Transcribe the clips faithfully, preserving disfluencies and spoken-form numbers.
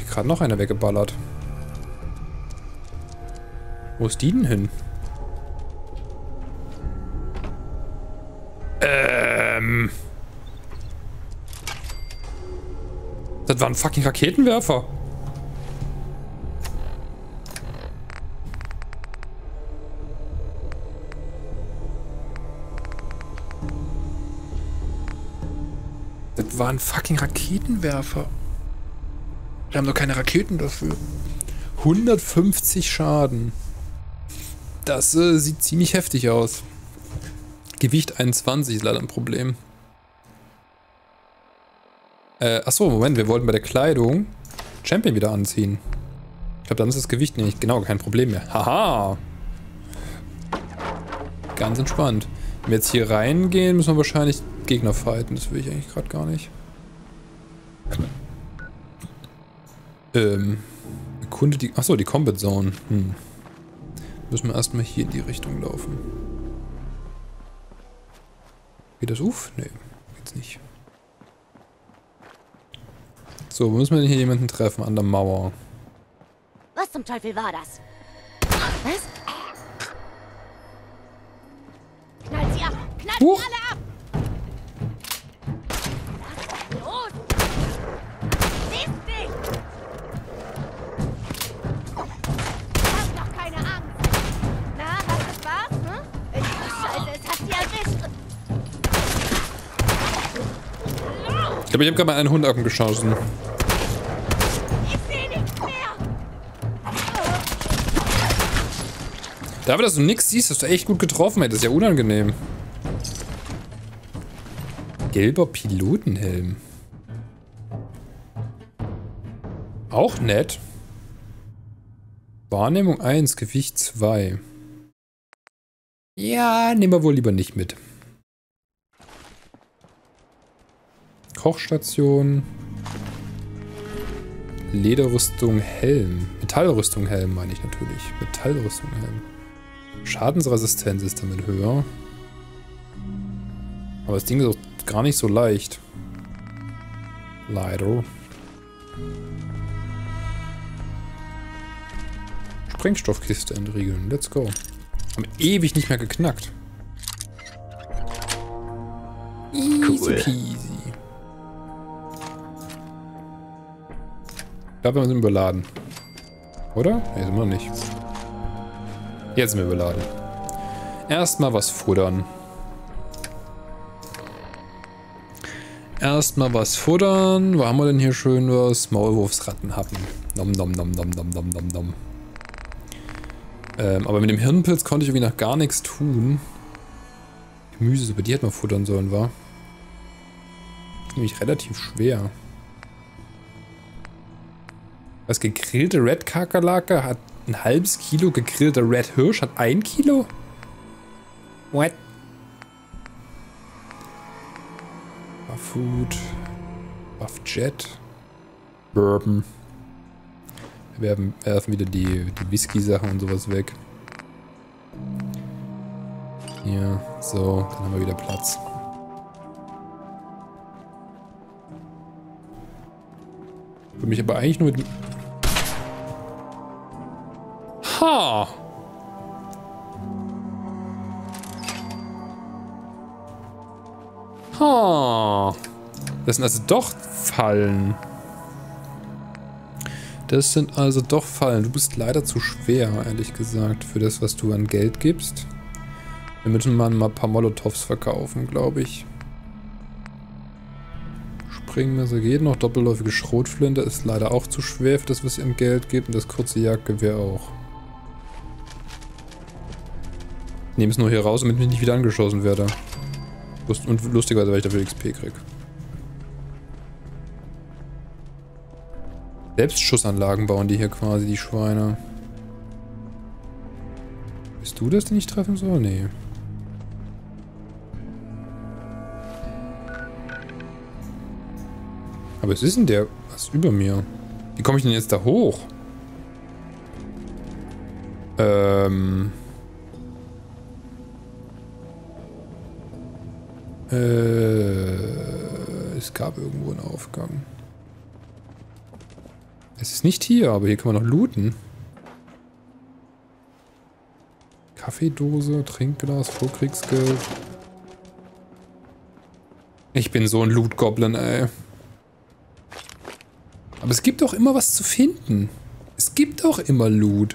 gerade noch einer weggeballert. Wo ist die denn hin? Ähm. Das war ein fucking Raketenwerfer. Das war ein fucking Raketenwerfer. Wir haben doch keine Raketen dafür. hundertfünfzig Schaden. Das äh, sieht ziemlich heftig aus. Gewicht einundzwanzig ist leider ein Problem. Äh, achso, Moment, wir wollten bei der Kleidung Champion wieder anziehen. Ich glaube, dann ist das Gewicht nicht, genau, kein Problem mehr. Haha! Ganz entspannt. Wenn wir jetzt hier reingehen, müssen wir wahrscheinlich Gegner fighten. Das will ich eigentlich gerade gar nicht. Ähm, erkunde die... Achso, die Combat Zone. Hm. Müssen wir erstmal hier in die Richtung laufen. Geht das auf? Nee, geht's nicht. So, wo müssen wir denn hier jemanden treffen? An der Mauer. Was zum Teufel war das? Was? Knallt sie ab! Knallt Huch. sie alle ab! Was ist los? Siehst dich! Hab doch keine Angst! Na, hast du Spaß, hm? Ich, Scheiße, es hat sie erwischt! Ich glaube, ich habe gerade mal einen Hund abgeschossen. Ich seh nichts mehr! Dafür, dass du nichts siehst, hast du echt gut getroffen, ey. Das ist ja unangenehm. Gelber Pilotenhelm. Auch nett. Wahrnehmung eins, Gewicht zwei. Ja, nehmen wir wohl lieber nicht mit. Kochstation. Lederrüstung, Helm. Metallrüstung, Helm meine ich natürlich. Metallrüstung, Helm. Schadensresistenz ist damit höher. Aber das Ding ist auch gar nicht so leicht. Leider. Sprengstoffkiste entriegeln. Let's go. Haben ewig nicht mehr geknackt. Easy Cool. peasy. Ich glaube, wir sind überladen. Oder? Ne, sind wir noch nicht. Jetzt sind wir überladen. Erstmal was futtern. Erstmal was futtern. Wo haben wir denn hier schön was? Maulwurfsrattenhappen. Nom nom nom nom nom nom nom nom. Ähm, aber mit dem Hirnpilz konnte ich irgendwie noch gar nichts tun. Gemüse, die hätten wir futtern sollen, war. Nämlich relativ schwer. Das gegrillte Red Kakerlake hat ein halbes Kilo, gegrillter Red Hirsch hat ein Kilo? What? Buff Food. Buff Jet. Bourbon. Wir werfen, werfen wieder die, die Whisky-Sachen und sowas weg. Hier, so, dann haben wir wieder Platz. Ich will mich aber eigentlich nur mit... Ha! Ha! Das sind also doch Fallen. Das sind also doch Fallen. Du bist leider zu schwer, ehrlich gesagt, für das, was du an Geld gibst. Wir müssen mal ein paar Molotovs verkaufen, glaube ich. Springmesser geht noch. Doppelläufige Schrotflinte ist leider auch zu schwer für das, was ihr an Geld gibt. Und das kurze Jagdgewehr auch. Ich nehme es nur hier raus, damit ich nicht wieder angeschossen werde. Lust und lustigerweise, weil ich dafür X P krieg. Selbstschussanlagen bauen die hier quasi, die Schweine. Bist du das, den ich treffen soll? Nee. Aber was ist denn der? Was ist über mir? Wie komme ich denn jetzt da hoch? Ähm... Äh, es gab irgendwo einen Aufgang. Es ist nicht hier, aber hier kann man noch looten. Kaffeedose, Trinkglas, Vorkriegsgeld. Ich bin so ein Loot-Goblin, ey. Aber es gibt doch immer was zu finden. Es gibt doch immer Loot.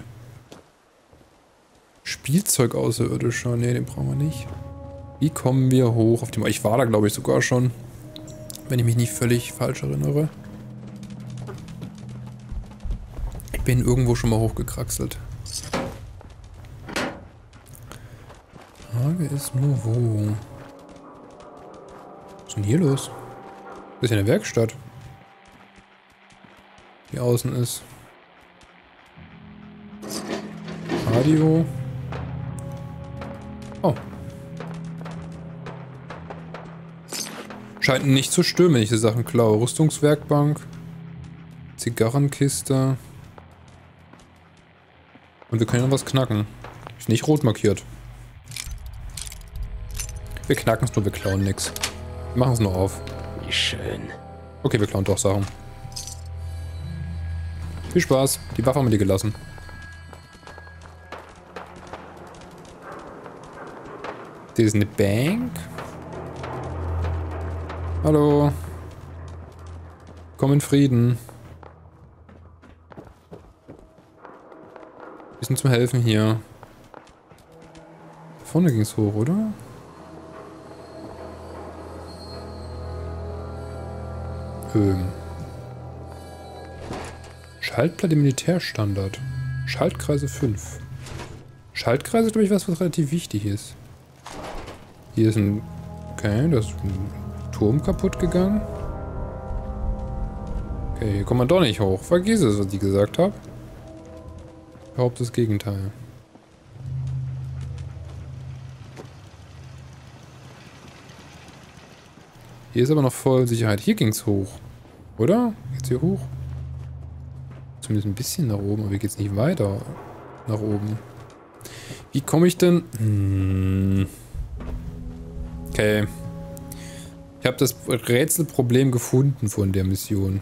Spielzeug außerirdischer. Ne, den brauchen wir nicht. Wie kommen wir hoch auf die Mauer? Ich war da, glaube ich, sogar schon. Wenn ich mich nicht völlig falsch erinnere. Ich bin irgendwo schon mal hochgekraxelt. Frage ist nur, wo? Was ist denn hier los? Das ist ja eine Werkstatt. Die außen ist. Radio. Oh. Scheint nicht zu stören, wenn ich die Sachen klaue. Rüstungswerkbank. Zigarrenkiste. Und wir können noch was knacken. Ist nicht rot markiert. Wir knacken es nur, wir klauen nichts. Wir machen es nur auf. Wie schön. Okay, wir klauen doch Sachen. Viel Spaß. Die Waffe haben wir dir gelassen. Hier ist eine Bank. Hallo. Komm in Frieden. Bisschen zum Helfen hier. Da vorne ging es hoch, oder? Ähm. Schaltplatte Militärstandard. Schaltkreise fünf. Schaltkreise ist, glaube ich, was, was relativ wichtig ist. Hier ist ein... Okay, da ist ein Turm kaputt gegangen. Okay, hier kommt man doch nicht hoch. Vergiss es, was ich gesagt habe. Ich behaupte das Gegenteil. Hier ist aber noch voll Sicherheit. Hier ging es hoch. Oder? Geht's hier hoch? Zumindest ein bisschen nach oben, aber hier geht's nicht weiter nach oben. Wie komme ich denn... Hm. Okay. Ich habe das Rätselproblem gefunden von der Mission.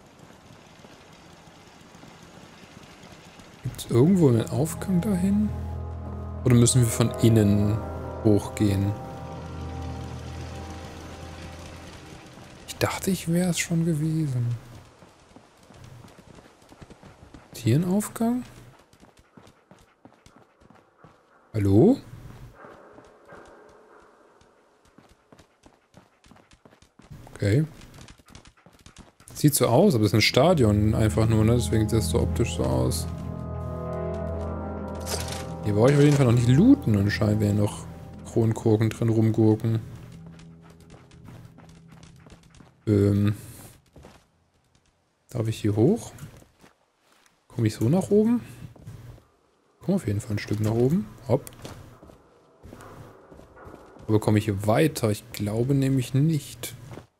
Gibt es irgendwo einen Aufgang dahin? Oder müssen wir von innen hochgehen? Ich dachte, ich wäre es schon gewesen. Ist hier ein Aufgang? Hallo? Okay. Sieht so aus, aber es ist ein Stadion einfach nur, ne? Deswegen sieht das so optisch so aus. Hier brauche ich auf jeden Fall noch nicht looten und scheinen wir noch Kronkorken drin rumgurken. Ähm. Darf ich hier hoch? Komme ich so nach oben? Komme auf jeden Fall ein Stück nach oben. Hopp. Aber komme ich hier weiter? Ich glaube nämlich nicht.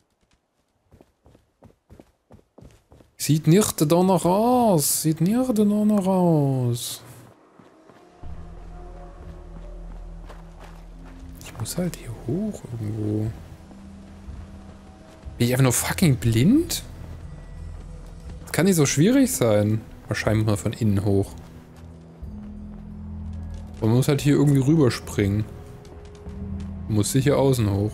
Sieht nicht danach aus. Sieht nicht danach aus. Ich muss halt hier hoch irgendwo. Bin ich einfach nur fucking blind? Das kann nicht so schwierig sein. Wahrscheinlich muss man von innen hoch. Man muss halt hier irgendwie rüberspringen. Man muss sicher außen hoch.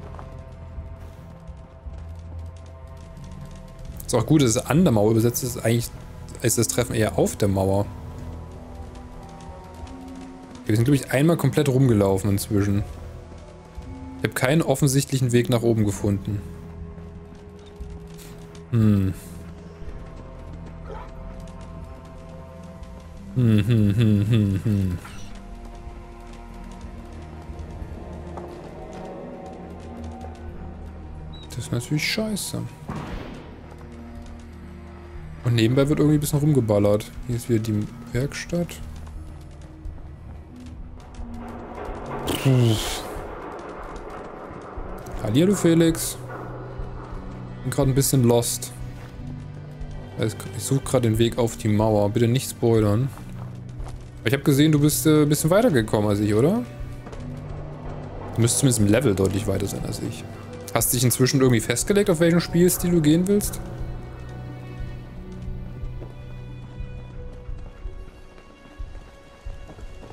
Ist auch gut, dass es an der Mauer übersetzt ist. Eigentlich ist das Treffen eher auf der Mauer. Wir sind, glaube ich, einmal komplett rumgelaufen inzwischen. Ich habe keinen offensichtlichen Weg nach oben gefunden. Hm. Hm, hm, hm, hm, hm. Das ist natürlich scheiße. Und nebenbei wird irgendwie ein bisschen rumgeballert. Hier ist wieder die Werkstatt. Puh. Hallihallo Felix. Bin gerade ein bisschen lost. Ich suche gerade den Weg auf die Mauer. Bitte nicht spoilern. Ich habe gesehen, du bist äh, ein bisschen weiter gekommen als ich, oder? Du müsstest zumindest im Level deutlich weiter sein als ich. Hast du dich inzwischen irgendwie festgelegt, auf welchen Spielstil du gehen willst?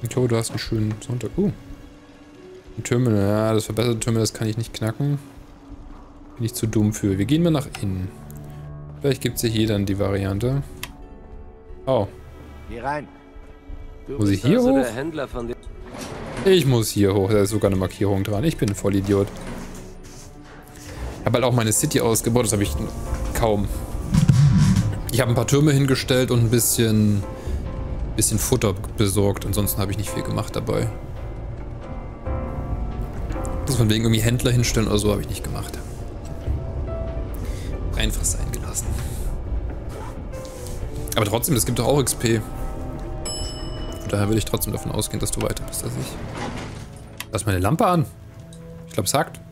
Jo, du hast einen schönen Sonntag. Uh. Ein Terminal. Ja, das verbesserte Terminal, das kann ich nicht knacken. Bin ich zu dumm für. Wir gehen mal nach innen. Vielleicht gibt es ja hier dann die Variante. Oh. Geh rein. Du muss ich bist hier also hoch? Der Händler von dem Ich muss hier hoch. Da ist sogar eine Markierung dran. Ich bin ein Vollidiot. Ich habe halt auch meine City ausgebaut. Das habe ich kaum. Ich habe ein paar Türme hingestellt und ein bisschen, bisschen Futter besorgt. Ansonsten habe ich nicht viel gemacht dabei. Das von wegen irgendwie Händler hinstellen oder so habe ich nicht gemacht. Einfach sein gelassen. Aber trotzdem, das gibt doch auch X P. Von daher will ich trotzdem davon ausgehen, dass du weiter bist als ich. Lass meine Lampe an. Ich glaube, es hackt.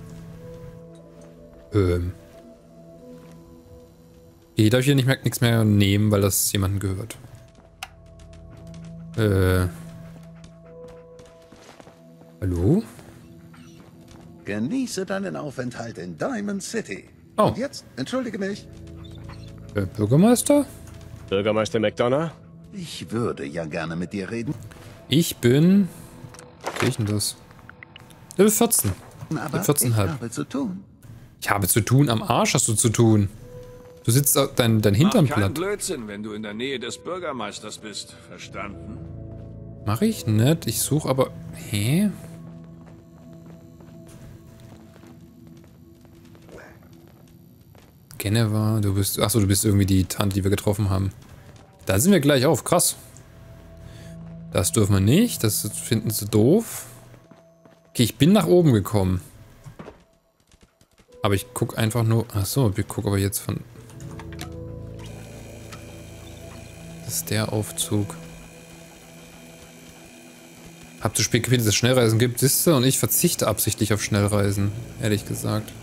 Ähm. Hier darf ich hier nicht mehr, nichts mehr nehmen, weil das jemandem gehört. Äh. Hallo? Genieße deinen Aufenthalt in Diamond City. Oh. Und jetzt, entschuldige mich. Äh, Bürgermeister? Bürgermeister McDonough? Ich würde ja gerne mit dir reden. Ich bin... Was krieg ich denn das? Level vierzehn. Aber vierzehn ich Komma fünf. habe zu tun. Ich habe zu tun, am Arsch hast du zu tun. Du sitzt da- dein, dein Hintern Mach keinen platt. Blödsinn, wenn du in der Nähe des Bürgermeisters bist. Verstanden? Mach ich nicht. Ich suche aber... Hä? Geneva, du bist... Achso, du bist irgendwie die Tante, die wir getroffen haben. Da sind wir gleich auf. Krass. Das dürfen wir nicht. Das finden sie doof. Okay, ich bin nach oben gekommen. Aber ich gucke einfach nur... Achso, ich gucke aber jetzt von... Das ist der Aufzug. Hab zu spät gewählt, dass es Schnellreisen gibt, siehst du? Und ich verzichte absichtlich auf Schnellreisen. Ehrlich gesagt.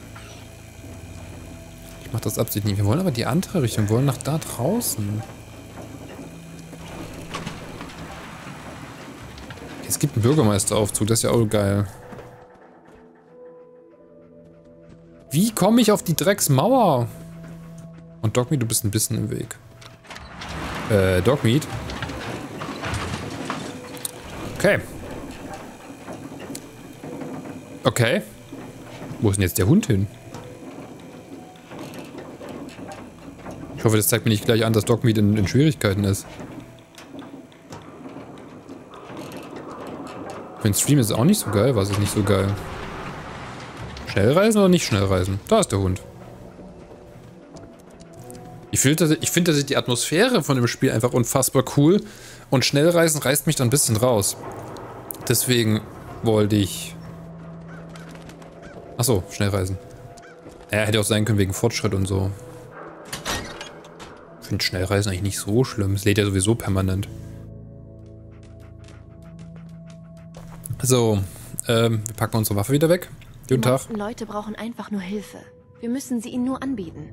Ich mach das absichtlich nicht. Wir wollen aber die andere Richtung. Wir wollen nach da draußen. Es gibt einen Bürgermeisteraufzug. Das ist ja auch geil. Wie komme ich auf die Drecksmauer? Und Dogmeat, du bist ein bisschen im Weg. Äh, Dogmeat. Okay. Okay. Wo ist denn jetzt der Hund hin? Ich hoffe, das zeigt mir nicht gleich an, dass Dogmeat in, in Schwierigkeiten ist. Für den Stream ist es auch nicht so geil. Was ist nicht so geil? Schnellreisen oder nicht Schnellreisen? Da ist der Hund. Ich finde, ich finde, dass die Atmosphäre von dem Spiel einfach unfassbar cool. Und Schnellreisen reißt mich dann ein bisschen raus. Deswegen wollte ich... Achso, Schnellreisen. Ja, hätte auch sein können wegen Fortschritt und so. Ich finde Schnellreisen eigentlich nicht so schlimm. Es lädt ja sowieso permanent. So, ähm, wir packen unsere Waffe wieder weg. Guten Die Tag. meisten Leute brauchen einfach nur Hilfe. Wir müssen sie ihnen nur anbieten.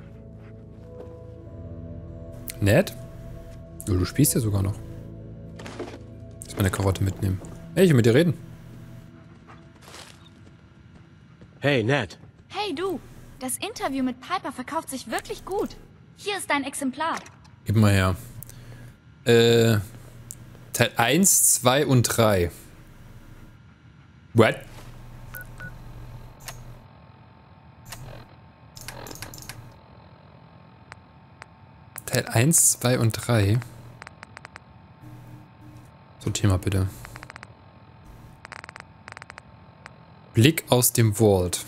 Nett? Oh, du spielst ja sogar noch. Lass meine Karotte mitnehmen. Hey, ich will mit dir reden. Hey, Ned. Hey du, das Interview mit Piper verkauft sich wirklich gut. Hier ist dein Exemplar. Gib mal her. Äh, Teil eins, zwei und drei. What? Teil eins, zwei und drei. Sortier mal bitte. Blick aus dem Vault.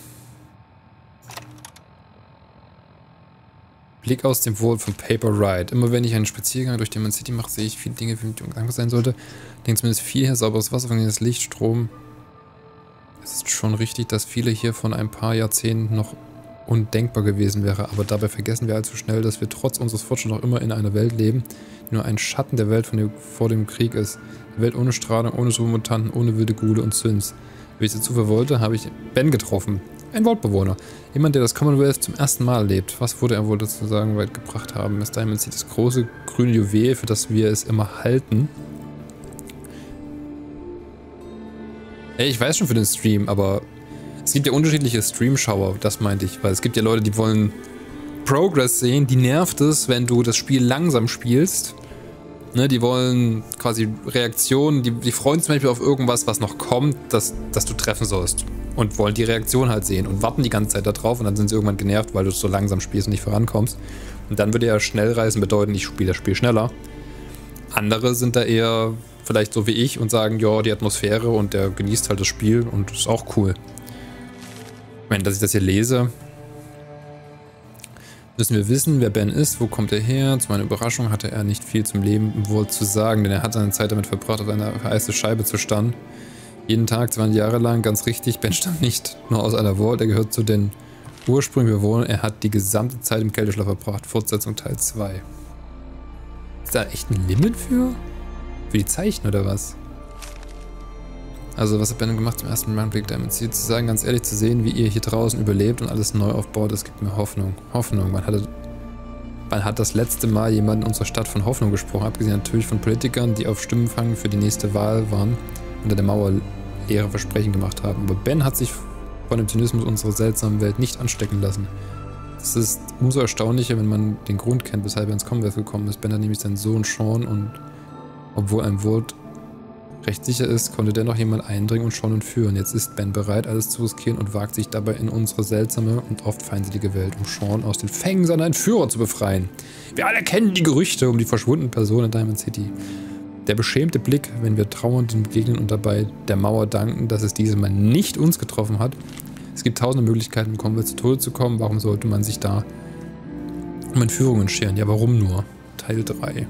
Blick aus dem Vault von Paper Ride. Immer wenn ich einen Spaziergang durch Diamond City mache, sehe ich viele Dinge, für die dankbar sein sollte. Denkt zumindest viel her, sauberes Wasser, das Licht, Strom. Es ist schon richtig, dass viele hier von ein paar Jahrzehnten noch undenkbar gewesen wäre, aber dabei vergessen wir allzu schnell, dass wir trotz unseres Fortschritts noch immer in einer Welt leben, die nur ein Schatten der Welt von dem, vor dem Krieg ist. Eine Welt ohne Strahlung, ohne Supermutanten, ohne wilde Gule und Synths. Wie ich es Zufall wollte, habe ich Ben getroffen. Ein Wortbewohner. Jemand, der das Commonwealth zum ersten Mal erlebt. Was wurde er wohl dazu sagen weit gebracht haben? Ist Diamond City das große grüne Juwel, für das wir es immer halten. Ey, ich weiß schon für den Stream, aber es gibt ja unterschiedliche Streamschauer, das meinte ich. Weil es gibt ja Leute, die wollen Progress sehen, die nervt es, wenn du das Spiel langsam spielst Ne, die wollen quasi Reaktionen, die, die freuen sich zum Beispiel auf irgendwas, was noch kommt, das, das du treffen sollst. Und wollen die Reaktion halt sehen und warten die ganze Zeit da drauf und dann sind sie irgendwann genervt, weil du so langsam spielst und nicht vorankommst. Und dann würde ja Schnellreisen bedeuten, ich spiele das Spiel schneller. Andere sind da eher vielleicht so wie ich und sagen, ja, die Atmosphäre und der genießt halt das Spiel und ist auch cool. Ich meine, dass ich das hier lese, müssen wir wissen, wer Ben ist, wo kommt er her. Zu meiner Überraschung hatte er nicht viel zum Leben wohl zu sagen, denn er hat seine Zeit damit verbracht, auf einer vereiste Scheibe zu starren. Jeden Tag, zwanzig Jahre lang, ganz richtig, Ben stammt nicht nur aus einer Vault, er gehört zu den ursprünglichen Bewohnern, er hat die gesamte Zeit im Kälteschlaf verbracht. Fortsetzung Teil zwei. Ist da echt ein Limit für? Für die Zeichen oder was? Also, was hat Ben gemacht zum ersten Mal im Blick Diamond City? Zu sagen, ganz ehrlich, zu sehen, wie ihr hier draußen überlebt und alles neu aufbaut, das gibt mir Hoffnung. Hoffnung. Man hatte, man hat das letzte Mal jemand in unserer Stadt von Hoffnung gesprochen, abgesehen natürlich von Politikern, die auf Stimmenfang für die nächste Wahl waren, unter der Mauer leere Versprechen gemacht haben. Aber Ben hat sich von dem Zynismus unserer seltsamen Welt nicht anstecken lassen. Es ist umso erstaunlicher, wenn man den Grund kennt, weshalb er ins Commonwealth gekommen ist. Ben hat nämlich seinen Sohn Sean und obwohl ein Wort recht sicher ist, konnte dennoch jemand eindringen und Sean entführen. Jetzt ist Ben bereit, alles zu riskieren und wagt sich dabei in unsere seltsame und oft feindselige Welt, um Sean aus den Fängen seiner Entführer zu befreien. Wir alle kennen die Gerüchte um die verschwundene Person in Diamond City. Der beschämte Blick, wenn wir Trauernden begegnen und dabei der Mauer danken, dass es dieses Mal nicht uns getroffen hat. Es gibt tausende Möglichkeiten, im Commonwealth zu Tode zu kommen. Warum sollte man sich da um Entführungen scheren? Ja, warum nur? Teil drei.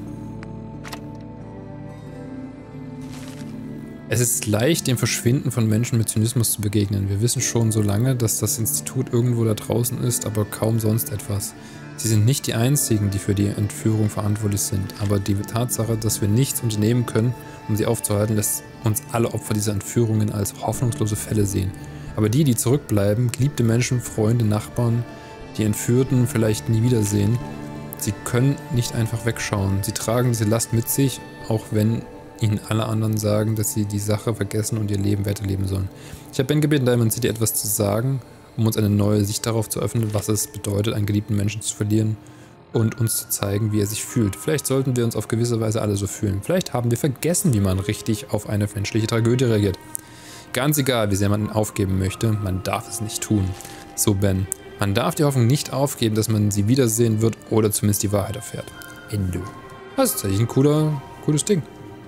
Es ist leicht, dem Verschwinden von Menschen mit Zynismus zu begegnen. Wir wissen schon so lange, dass das Institut irgendwo da draußen ist, aber kaum sonst etwas. Sie sind nicht die Einzigen, die für die Entführung verantwortlich sind, aber die Tatsache, dass wir nichts unternehmen können, um sie aufzuhalten, lässt uns alle Opfer dieser Entführungen als hoffnungslose Fälle sehen. Aber die, die zurückbleiben, geliebte Menschen, Freunde, Nachbarn, die Entführten vielleicht nie wiedersehen, sie können nicht einfach wegschauen. Sie tragen diese Last mit sich, auch wenn ihnen alle anderen sagen, dass sie die Sache vergessen und ihr Leben weiterleben sollen. Ich habe Ben gebeten, Diamond City etwas zu sagen, um uns eine neue Sicht darauf zu öffnen, was es bedeutet, einen geliebten Menschen zu verlieren und uns zu zeigen, wie er sich fühlt. Vielleicht sollten wir uns auf gewisse Weise alle so fühlen. Vielleicht haben wir vergessen, wie man richtig auf eine menschliche Tragödie reagiert. Ganz egal, wie sehr man aufgeben möchte, man darf es nicht tun. So Ben, man darf die Hoffnung nicht aufgeben, dass man sie wiedersehen wird oder zumindest die Wahrheit erfährt. Ende. Das ist tatsächlich ein cooler, cooles Ding.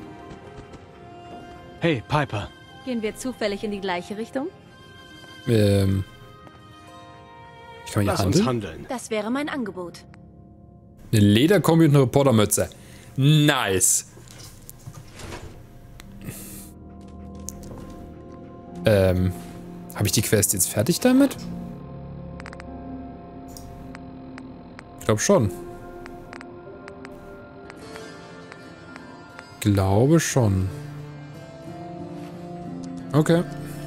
Hey, Piper. Gehen wir zufällig in die gleiche Richtung? Ähm. Ich kann hier Lass handeln? uns handeln. Das wäre mein Angebot. Eine Lederkombi und eine Reportermütze. Nice. Ähm. Habe ich die Quest jetzt fertig damit? Ich glaube schon. Glaube schon. Okay.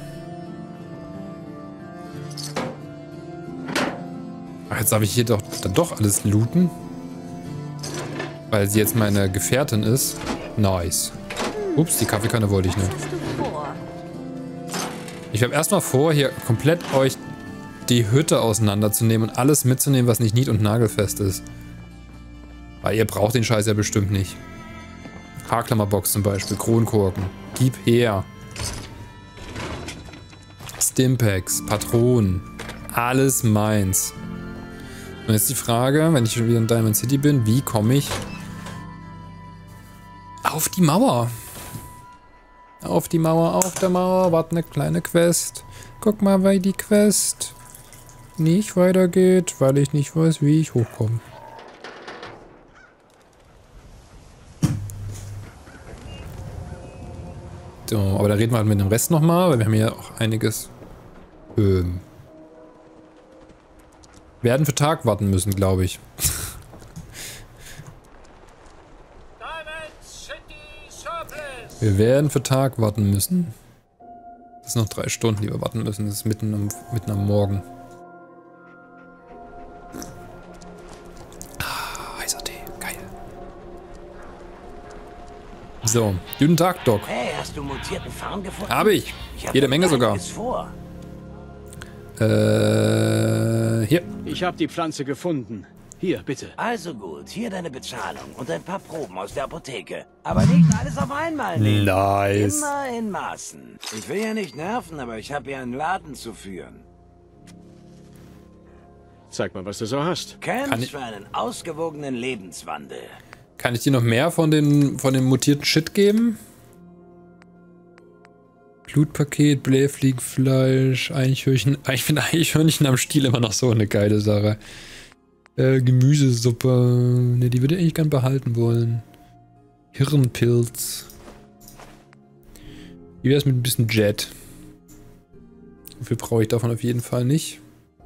Ach, jetzt darf ich hier doch dann doch alles looten. Weil sie jetzt meine Gefährtin ist. Nice. Ups, die Kaffeekanne wollte ich nicht. Was hast du vor? Ich habe erstmal vor, hier komplett euch die Hütte auseinanderzunehmen und alles mitzunehmen, was nicht nied- und nagelfest ist. Weil ihr braucht den Scheiß ja bestimmt nicht. Haarklammerbox zum Beispiel, Kronkorken. Gib her. Stimpaks, Patronen, alles meins. Und jetzt die Frage, wenn ich schon wieder in Diamond City bin, wie komme ich auf die Mauer? Auf die Mauer, auf der Mauer, warte, eine kleine Quest. Guck mal, weil die Quest nicht weitergeht, weil ich nicht weiß, wie ich hochkomme. So, aber da reden wir halt mit dem Rest nochmal, weil wir haben ja auch einiges ähm, werden für Tag warten müssen, glaube ich. Wir werden für Tag warten müssen. Das sind noch drei Stunden, die wir warten müssen. Das ist mitten am, mitten am Morgen. Ah, heißer Tee. Geil. So, guten Tag, Doc. Hey, hast du mutierten Farn gefunden? Habe ich. Ich hab Jede Menge sogar. einiges vor. Äh, hier. Ich habe die Pflanze gefunden. Hier, bitte. Also gut, hier deine Bezahlung und ein paar Proben aus der Apotheke. Aber nicht alles auf einmal nehmen. Nice. Immer in Maßen. Ich will ja nicht nerven, aber ich habe hier einen Laden zu führen. Zeig mal, was du so hast. Kann Camps ich- für einen ausgewogenen Lebenswandel. Kann ich dir noch mehr von den, von dem mutierten Shit geben? Blutpaket, Blähfliegenfleisch, Eichhörnchen. Ich finde Eichhörnchen am Stiel immer noch so eine geile Sache. Äh, Gemüsesuppe. Ne, die würde ich eigentlich gern behalten wollen. Hirnpilz. Wie wär's mit ein bisschen Jet? So viel brauche ich davon auf jeden Fall nicht.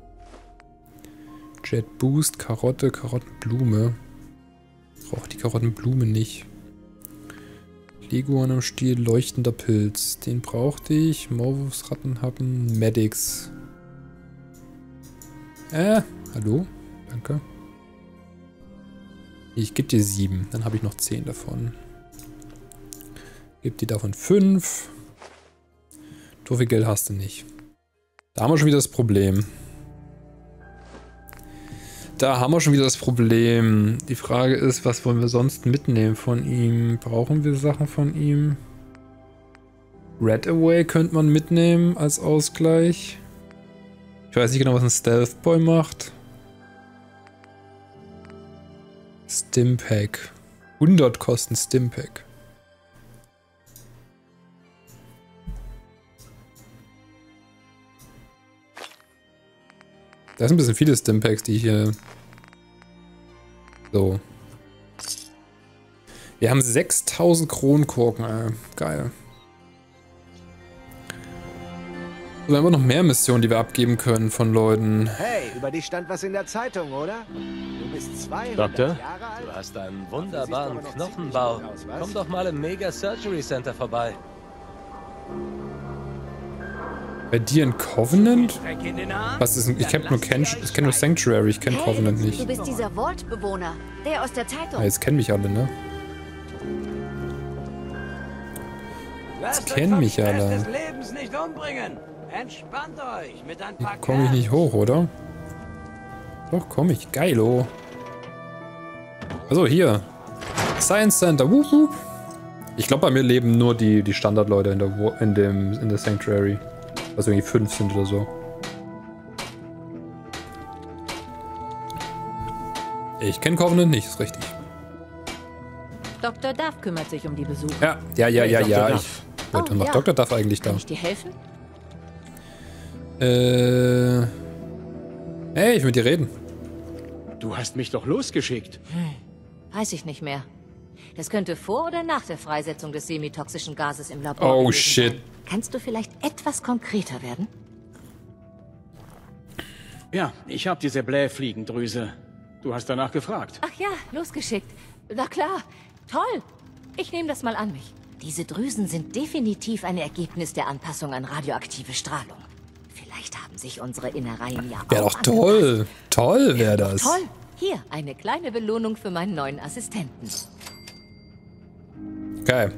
Jet Boost, Karotte, Karottenblume. Brauche die Karottenblume nicht. Leguan am Stiel, leuchtender Pilz. Den brauchte ich. Maulwurfsratten haben Medics. Äh, hallo? Danke. Ich gebe dir sieben. Dann habe ich noch zehn davon. Gib dir davon fünf. So viel Geld hast du nicht. Da haben wir schon wieder das Problem. Da haben wir schon wieder das Problem. Die Frage ist, was wollen wir sonst mitnehmen von ihm? Brauchen wir Sachen von ihm? Red Away könnte man mitnehmen als Ausgleich. Ich weiß nicht genau, was ein Stealth Boy macht. Stimpack. hundert kosten Stimpack. Das sind ein bisschen viele Stimpacks, die hier... So. Wir haben sechstausend Kronkorken, ey. Geil. So, wir haben noch mehr Missionen, die wir abgeben können von Leuten. Hey, über dich stand was in der Zeitung, oder? Du bist zweihundert Doktor? Jahre alt. Du hast einen wunderbaren Knochenbau. Komm doch mal im Mega Surgery Center vorbei. Bei dir in Covenant? Was ist ein, ich kenne nur, Ken, ich kenn nur Sanctuary, ich kenne Hey, Covenant nicht. du bist dieser Vault-Bewohner, der aus der Zeitung. Ah, jetzt kennen mich alle, ne? Lasst euch kennen vom mich Stress alle. des Lebens nicht umbringen. Entspannt euch mit ein paar Komme ich nicht hoch, oder? Doch, komme ich. Geilo. Also hier. Science Center. Wup, wup. Ich glaube, bei mir leben nur die, die Standardleute in der, Wo- in dem, in der Sanctuary. Also irgendwie fünf sind oder so. Ich kenne Covenant nicht, ist richtig. Doktor Duff kümmert sich um die Besucher. Ja, ja, ja, ja, ja. Doktor Ich, was Oh, macht ja. Doktor Duff eigentlich da? Kann ich dir helfen? Äh. Hey, ich will mit dir reden. Du hast mich doch losgeschickt. Weiß ich nicht mehr. Das könnte vor oder nach der Freisetzung des semitoxischen Gases im Labor Oh, gewesen shit. sein. Kannst du vielleicht etwas konkreter werden? Ja, ich habe diese Blähfliegendrüse. Du hast danach gefragt. Ach ja, losgeschickt. Na klar. Toll. Ich nehme das mal an mich. Diese Drüsen sind definitiv ein Ergebnis der Anpassung an radioaktive Strahlung. Vielleicht haben sich unsere Innereien ja Wäre auch doch toll. Toll wäre das. Toll. Hier, eine kleine Belohnung für meinen neuen Assistenten. Geil.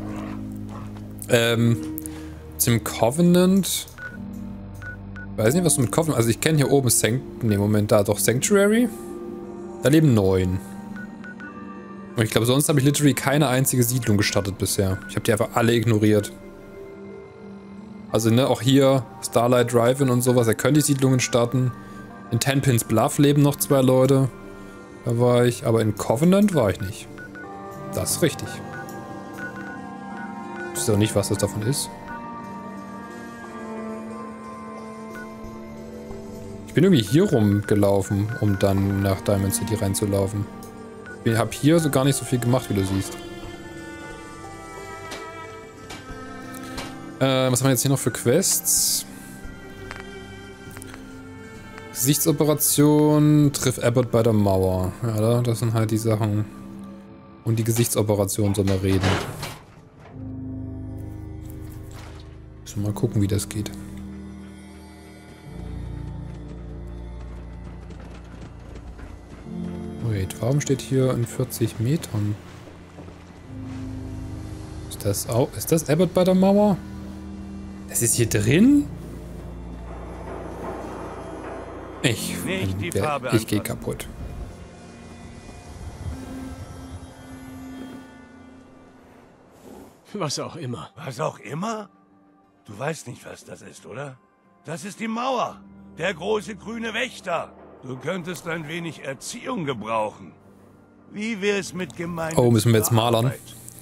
Ähm, zum Covenant. Weiß nicht, was du mit Covenant. Also ich kenne hier oben Sanct. Ne, Moment, da doch Sanctuary. Da leben neun. Und ich glaube, sonst habe ich literally keine einzige Siedlung gestartet bisher. Ich habe die einfach alle ignoriert. Also, ne, auch hier Starlight Drive-In und sowas. Da können die Siedlungen starten. In Tenpins Bluff leben noch zwei Leute. Da war ich. Aber in Covenant war ich nicht. Das ist richtig. Ich weiß auch nicht, was das davon ist. Ich bin irgendwie hier rumgelaufen, um dann nach Diamond City reinzulaufen. Ich habe hier so gar nicht so viel gemacht, wie du siehst. Äh, was haben wir jetzt hier noch für Quests? Gesichtsoperation, triff Abbott bei der Mauer. Ja, das sind halt die Sachen. Und die Gesichtsoperation soll man reden. Müssen wir mal gucken, wie das geht. Wait, warum steht hier in vierzig Metern? Ist das auch. Ist das Abbott bei der Mauer? Das ist hier drin? Ich. Nicht die wer- Farbe ich gehe anfassen. kaputt. Was auch immer. Was auch immer? Du weißt nicht, was das ist, oder? Das ist die Mauer. Der große grüne Wächter. Du könntest ein wenig Erziehung gebrauchen. Wie wär's mit gemeinen... Oh, müssen wir jetzt malern?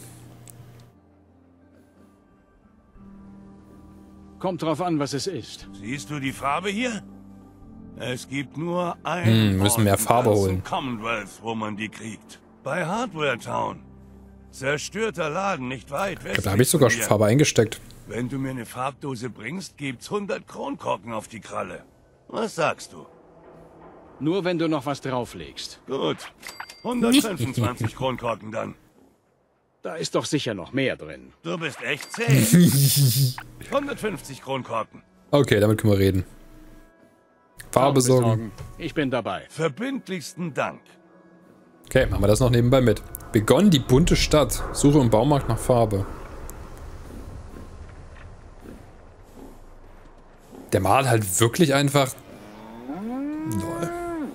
Kommt drauf an, was es ist. Siehst du die Farbe hier? Es gibt nur ein Hm, müssen mehr Farbe holen. Commonwealth, wo man die kriegt. Bei Hardware Town. Zerstörter Laden nicht weit westlich. Da habe ich sogar schon Farbe eingesteckt. Wenn du mir eine Farbdose bringst, gibt's hundert Kronkorken auf die Kralle. Was sagst du? Nur wenn du noch was drauflegst. Gut. hundertfünfundzwanzig Kronkorken dann. Da ist doch sicher noch mehr drin. Du bist echt zäh. hundertfünfzig Kronkorken. Okay, damit können wir reden. Farbe besorgen. Ich bin dabei. Verbindlichsten Dank. Okay, machen wir das noch nebenbei mit. Begonnen die bunte Stadt. Suche im Baumarkt nach Farbe. Der malt halt wirklich einfach... Lol.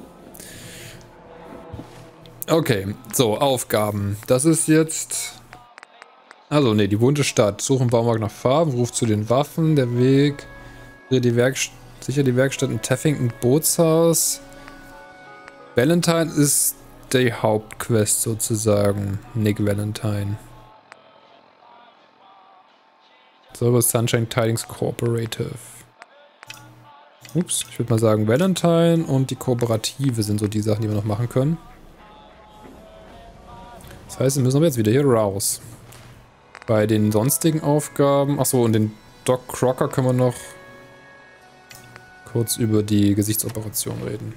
Okay, so, Aufgaben. Das ist jetzt... Also, ne, die bunte Stadt. Suche im Baumarkt nach Farben, ruf zu den Waffen, der Weg... Die Werkst sicher die Werkstatt in Teffington Bootshaus. Valentine ist die Hauptquest sozusagen. Nick Valentine. So, Sunshine Tidings Cooperative. Ups, ich würde mal sagen Valentine und die Kooperative sind so die Sachen, die wir noch machen können. Das heißt, wir müssen aber jetzt wieder hier raus. Bei den sonstigen Aufgaben... Achso, und den Doc Crocker können wir noch kurz über die Gesichtsoperation reden.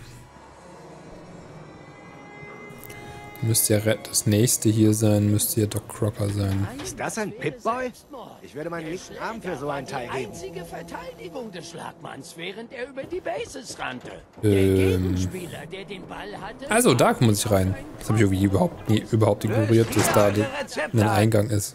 Müsste ja das nächste hier sein, müsste hier Doc Crocker sein. Ist das ein Pip-Boy? Ich würde meinen linken Arm für so ein Teil geben. Die einzige Verteidigung des Schlagmanns, während er über die Bases rannte. Ähm, Der Gegenspieler, der den Ball hatte, also, da muss ich rein. Das habe ich irgendwie überhaupt nie überhaupt ignoriert, dass da ein Eingang ist.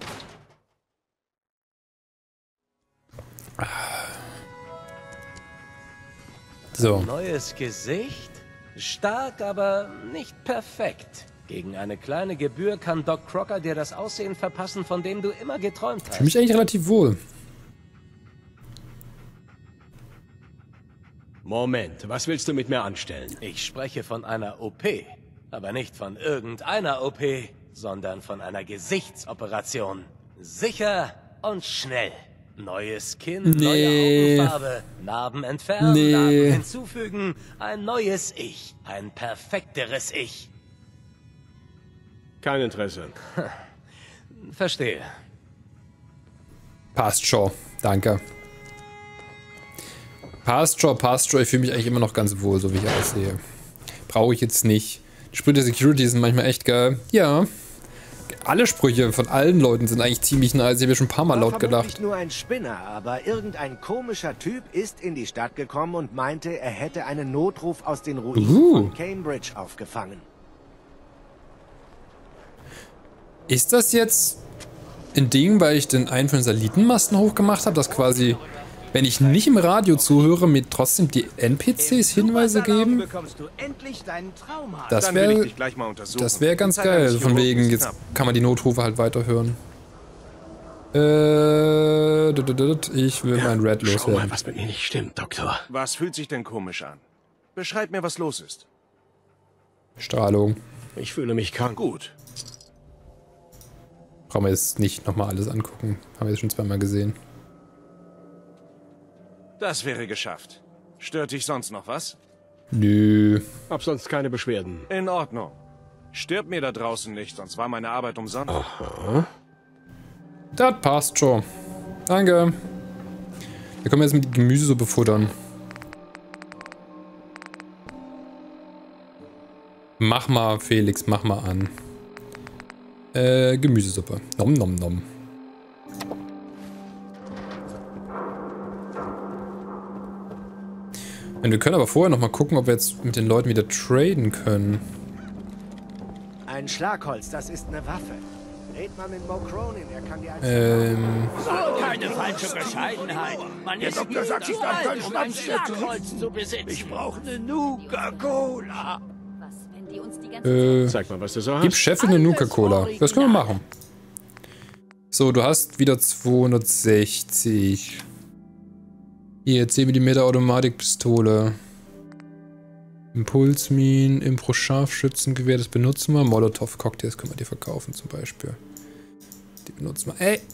So. Ein neues Gesicht? Stark, aber nicht perfekt. Gegen eine kleine Gebühr kann Doc Crocker dir das Aussehen verpassen, von dem du immer geträumt hast. Ich fühle mich eigentlich relativ wohl. Moment, was willst du mit mir anstellen? Ich spreche von einer O P. Aber nicht von irgendeiner O P, sondern von einer Gesichtsoperation. Sicher und schnell. Neues Kinn, nee. neue Augenfarbe, Narben entfernen, nee. Narben hinzufügen, ein neues Ich, ein perfekteres Ich. Kein Interesse. Verstehe. Passt schon, danke. Passt schon, passt schon, ich fühle mich eigentlich immer noch ganz wohl, so wie ich aussehe. Brauche ich jetzt nicht. Die Sprüche der Security sind manchmal echt geil. Ja. Alle Sprüche von allen Leuten sind eigentlich ziemlich nice. Ich habe schon ein paar Mal laut gedacht. Nicht nur ein Spinner, aber irgendein komischer Typ ist in die Stadt gekommen und meinte, er hätte einen Notruf aus den Ruinen uh. von Cambridge aufgefangen. Ist das jetzt ein Ding, weil ich den einen von den Satellitenmasten hochgemacht habe, dass quasi, wenn ich nicht im Radio zuhöre, mir trotzdem die N P Cs Hinweise geben? Das wäre das wäre ganz geil. Also von wegen, jetzt kann man die Notrufe halt weiterhören. Äh, ich will mein Red loswerden. Schau mal, was mit mir nicht stimmt, Doktor. Was fühlt sich denn komisch an? Beschreib mir, was los ist. Strahlung. Ich fühle mich krank. Gut. Brauchen wir jetzt nicht nochmal alles angucken. Haben wir jetzt schon zweimal gesehen. Das wäre geschafft. Stört dich sonst noch was? Nö. Hab sonst keine Beschwerden. In Ordnung. Stirb mir da draußen nicht, sonst war meine Arbeit umsonst. Aha. Das passt schon. Danke. Wir können jetzt mit Gemüsesuppe futtern. Mach mal, Felix, mach mal an. Äh, Gemüsesuppe. Nom nom nom. Und wir können aber vorher noch mal gucken, ob wir jetzt mit den Leuten wieder traden können. Ein Schlagholz, das ist eine Waffe. Red mal mit Mo Cronin, er kann dir ein... Ähm... Keine falsche Bescheidenheit. Man ist Doktor sagt, ich darf alt, um ein Schlagholz zu besitzen. Ich brauche eine Nuka-Cola. Äh, Zeig mal, was du so hast. Gib Chef eine Nuka-Cola. Das können wir machen. So, du hast wieder zweihundertsechzig. Hier, zehn Millimeter Automatikpistole. Impulsminen, Impro-Scharfschützengewehr, das benutzen wir. Molotov-Cocktails können wir dir verkaufen zum Beispiel. Die benutzen wir. Ey!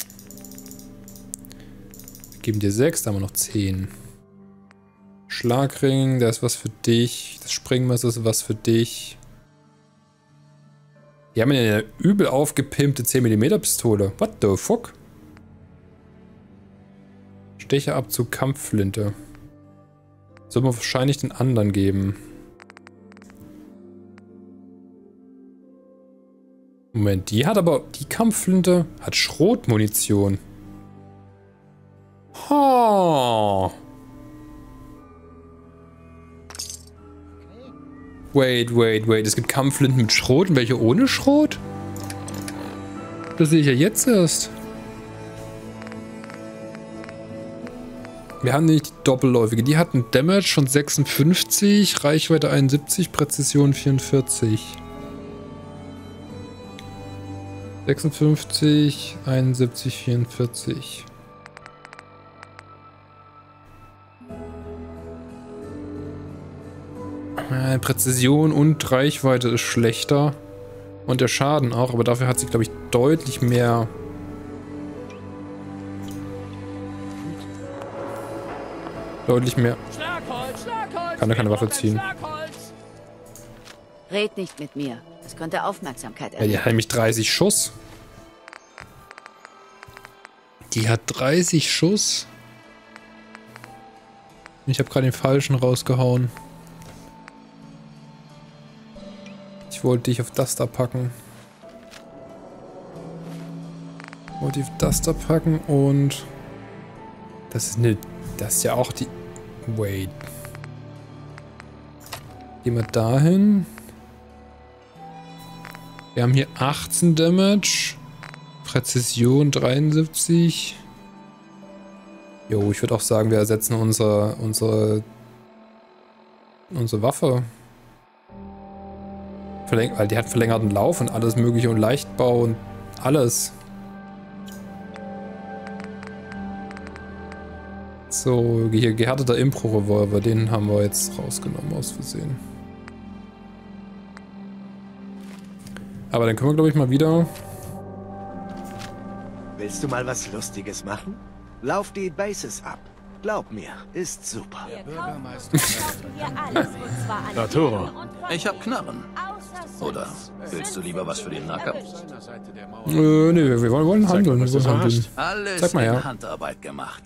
Wir geben dir sechs, da haben wir noch zehn. Schlagring, da ist was für dich. Das Springmesser ist was für dich. Die haben ja eine übel aufgepimpte zehn Millimeter Pistole. What the fuck? Stecherabzug, Kampfflinte. Soll man wahrscheinlich den anderen geben. Moment, die hat aber... Die Kampfflinte hat Schrotmunition. Oh. Wait, wait, wait. Es gibt Kampfflinten mit Schrot und welche ohne Schrot? Das sehe ich ja jetzt erst. Wir haben nicht die doppelläufige. Die hat einen Damage von sechsundfünfzig, Reichweite einundsiebzig, Präzision vierundvierzig. sechsundfünfzig, einundsiebzig, vierundvierzig. Äh, Präzision und Reichweite ist schlechter. Und der Schaden auch, aber dafür hat sie, glaube ich, deutlich mehr... Deutlich mehr. Schlagholz, Schlagholz, kann er keine Waffe ziehen. Red nicht mit mir. Das könnte Aufmerksamkeit Ja, erregen. die hat nämlich dreißig Schuss. Die hat dreißig Schuss. Ich habe gerade den falschen rausgehauen. Ich wollte dich auf das da packen. Ich wollte dich auf das da packen und... Das ist eine... Das ist ja auch die... Wait. Gehen wir dahin. Wir haben hier achtzehn Damage. Präzision dreiundsiebzig. Jo, ich würde auch sagen, wir ersetzen unsere... Unsere... Unsere Waffe. Verläng weil die hat verlängerten Lauf und alles mögliche und Leichtbau und alles. So, hier gehärteter Impro-Revolver, den haben wir jetzt rausgenommen aus Versehen. Aber dann können wir, glaube ich, mal wieder... Willst du mal was Lustiges machen? Lauf die Bases ab. Glaub mir, ist super. Der Bürgermeister hier alles, und zwar an Arturo, ich hab Knarren. Oder willst du lieber was für den Nahkampf? Äh, nee, wir wollen, wollen handeln. Wir wollen handeln. Alles Zeig mal her. in Handarbeit gemacht.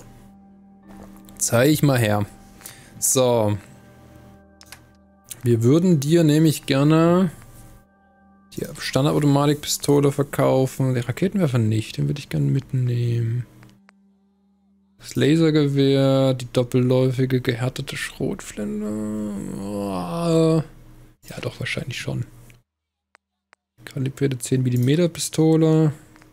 Zeig mal her. So. Wir würden dir nämlich gerne die Standardautomatikpistole verkaufen. Den Raketenwerfer nicht, den würde ich gerne mitnehmen. Das Lasergewehr, die doppelläufige gehärtete Schrotflinte. Oh. Ja, doch, wahrscheinlich schon. Kalibrierte zehn Millimeter Pistole.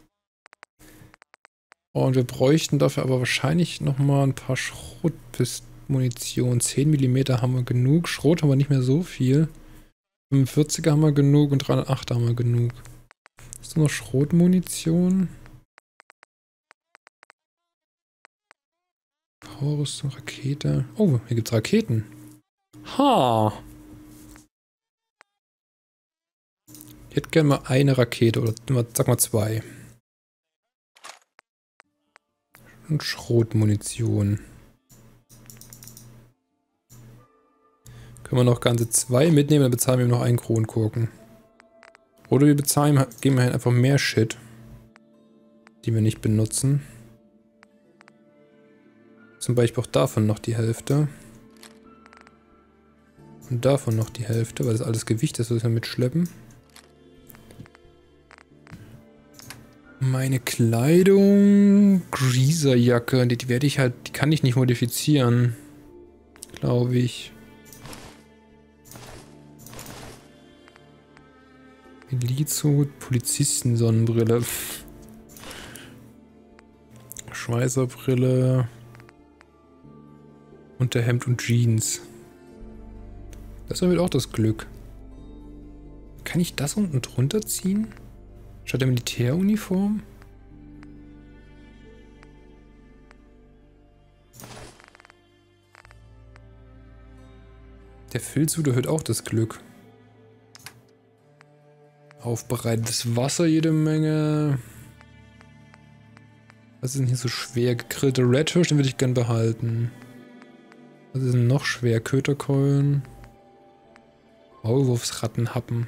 Und wir bräuchten dafür aber wahrscheinlich nochmal ein paar Schrotmunition. zehn Millimeter haben wir genug. Schrot haben wir nicht mehr so viel. fünfundvierziger haben wir genug und dreihundertachter haben wir genug. Ist noch Schrotmunition? Powerrüstung, Rakete. Oh, hier gibt's Raketen. Ha! Ich hätte gerne mal eine Rakete oder sag mal zwei. Und Schrotmunition. Können wir noch ganze zwei mitnehmen, dann bezahlen wir noch einen Kronkorken. Oder wir bezahlen, geben wir einfach mehr Shit, die wir nicht benutzen. Zum Beispiel auch davon noch die Hälfte. Und davon noch die Hälfte, weil das alles Gewicht ist, was wir mitschleppen. Meine Kleidung, Greaserjacke, die, die werde ich halt, die kann ich nicht modifizieren, glaube ich. Milizhut, Polizistensonnenbrille, Schweißerbrille, Unterhemd und Jeans. Das ist auch das Glück. Kann ich das unten drunter ziehen? Statt der Militäruniform? Der Filzhut erhöht auch das Glück. Aufbereitetes Wasser jede Menge. Was ist denn hier so schwer? Gegrillte Redfish, den würde ich gern behalten. Was ist denn noch schwer? Köterkeulen. Maulwurfsrattenhappen.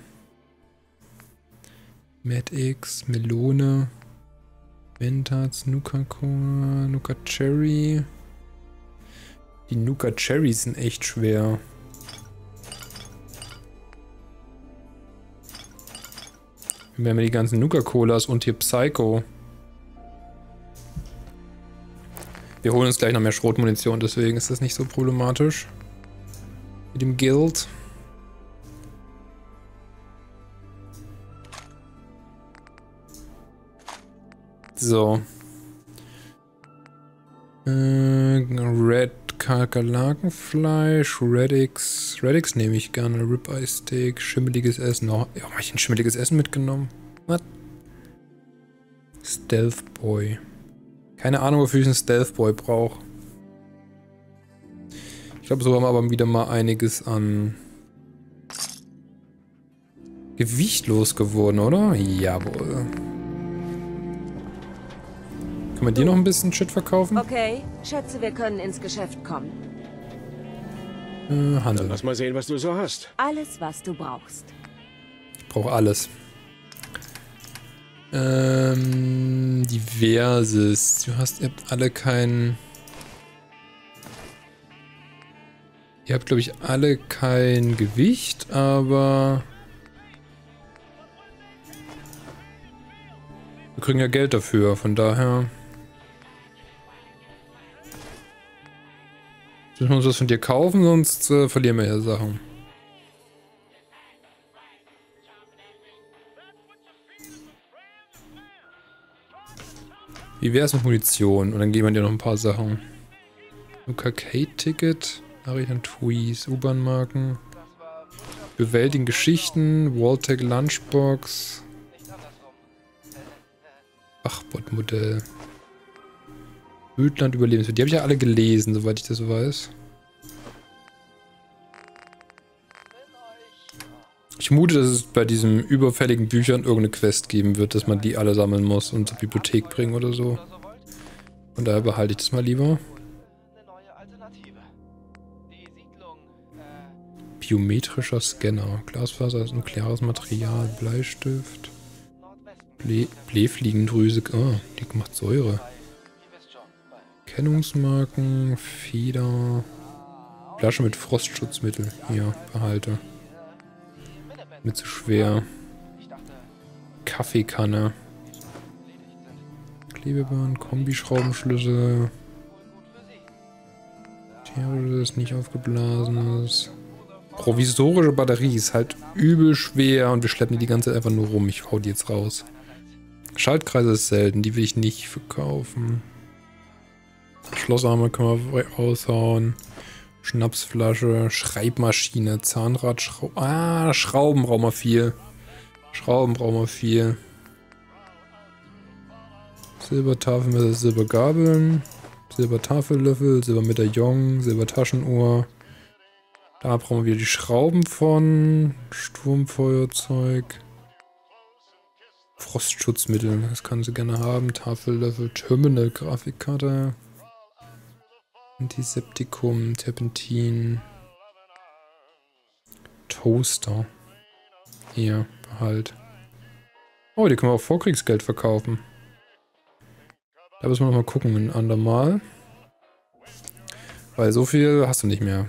Mad X, Melone. Mentats, Nuka-Cola, Nuka-Cherry. Die Nuka-Cherries sind echt schwer. Wir haben ja die ganzen Nuka-Colas und hier Psycho. Wir holen uns gleich noch mehr Schrotmunition, deswegen ist das nicht so problematisch. Mit dem Guild. So. Äh, Red Kakerlakenfleisch, Reddix. Reddix nehme ich gerne. Ribeye Steak, schimmeliges Essen. Oh, ja, habe ich ein schimmeliges Essen mitgenommen? Was? Stealth Boy. Keine Ahnung, wofür ich einen Stealth Boy brauche. Ich glaube, so haben wir aber wieder mal einiges an Gewicht losgeworden, oder? Jawohl. Können wir dir noch ein bisschen Shit verkaufen? Okay, schätze, wir können ins Geschäft kommen. Äh, Handel. Dann lass mal sehen, was du so hast. Alles, was du brauchst. Ich brauche alles. Ähm, diverses. Du hast, ihr habt alle kein... Ihr habt, glaube ich, alle kein Gewicht, aber... Wir kriegen ja Geld dafür, von daher... Müssen wir uns was von dir kaufen, sonst äh, verlieren wir ja Sachen. Wie wär's mit Munition? Und dann geben wir dir noch ein paar Sachen. Arcade-Ticket, Nachrichten, Tweets, U-Bahn-Marken. Bewältigen Geschichten, Walltech Lunchbox. Bachbot-Modell. Ödland Überlebenswelt. Die habe ich ja alle gelesen, soweit ich das weiß. Ich mute, dass es bei diesen überfälligen Büchern irgendeine Quest geben wird, dass man die alle sammeln muss und zur Bibliothek bringen oder so. Und daher behalte ich das mal lieber. Biometrischer Scanner. Glasfaser ist nukleares Material. Bleistift. Ble Blähfliegendrüse. Ah, die macht Säure. Kennungsmarken, Feder, Flasche mit Frostschutzmittel. Hier, behalte. Nicht zu schwer. Kaffeekanne. Klebeband, Kombischraubenschlüssel. Theoretisches, nicht aufgeblasenes. Provisorische Batterie ist halt übel schwer und wir schleppen die die ganze Zeit einfach nur rum. Ich hau die jetzt raus. Schaltkreise ist selten, die will ich nicht verkaufen. Schlossarme können wir raushauen. Schnapsflasche, Schreibmaschine, Zahnradschrauben. Ah, Schrauben brauchen wir viel. Schrauben brauchen wir viel. Silbertafelmesser, Silbergabeln. Silbertafellöffel, Silbermedaillon, Silbertaschenuhr. Da brauchen wir wieder die Schrauben von. Sturmfeuerzeug. Frostschutzmittel, das kann sie gerne haben. Tafellöffel, Terminal, Grafikkarte. Antiseptikum, Terpentin. Toaster. Hier, behalt. Oh, die können wir auch Vorkriegsgeld verkaufen. Da müssen wir noch mal gucken, ein andermal. Weil so viel hast du nicht mehr.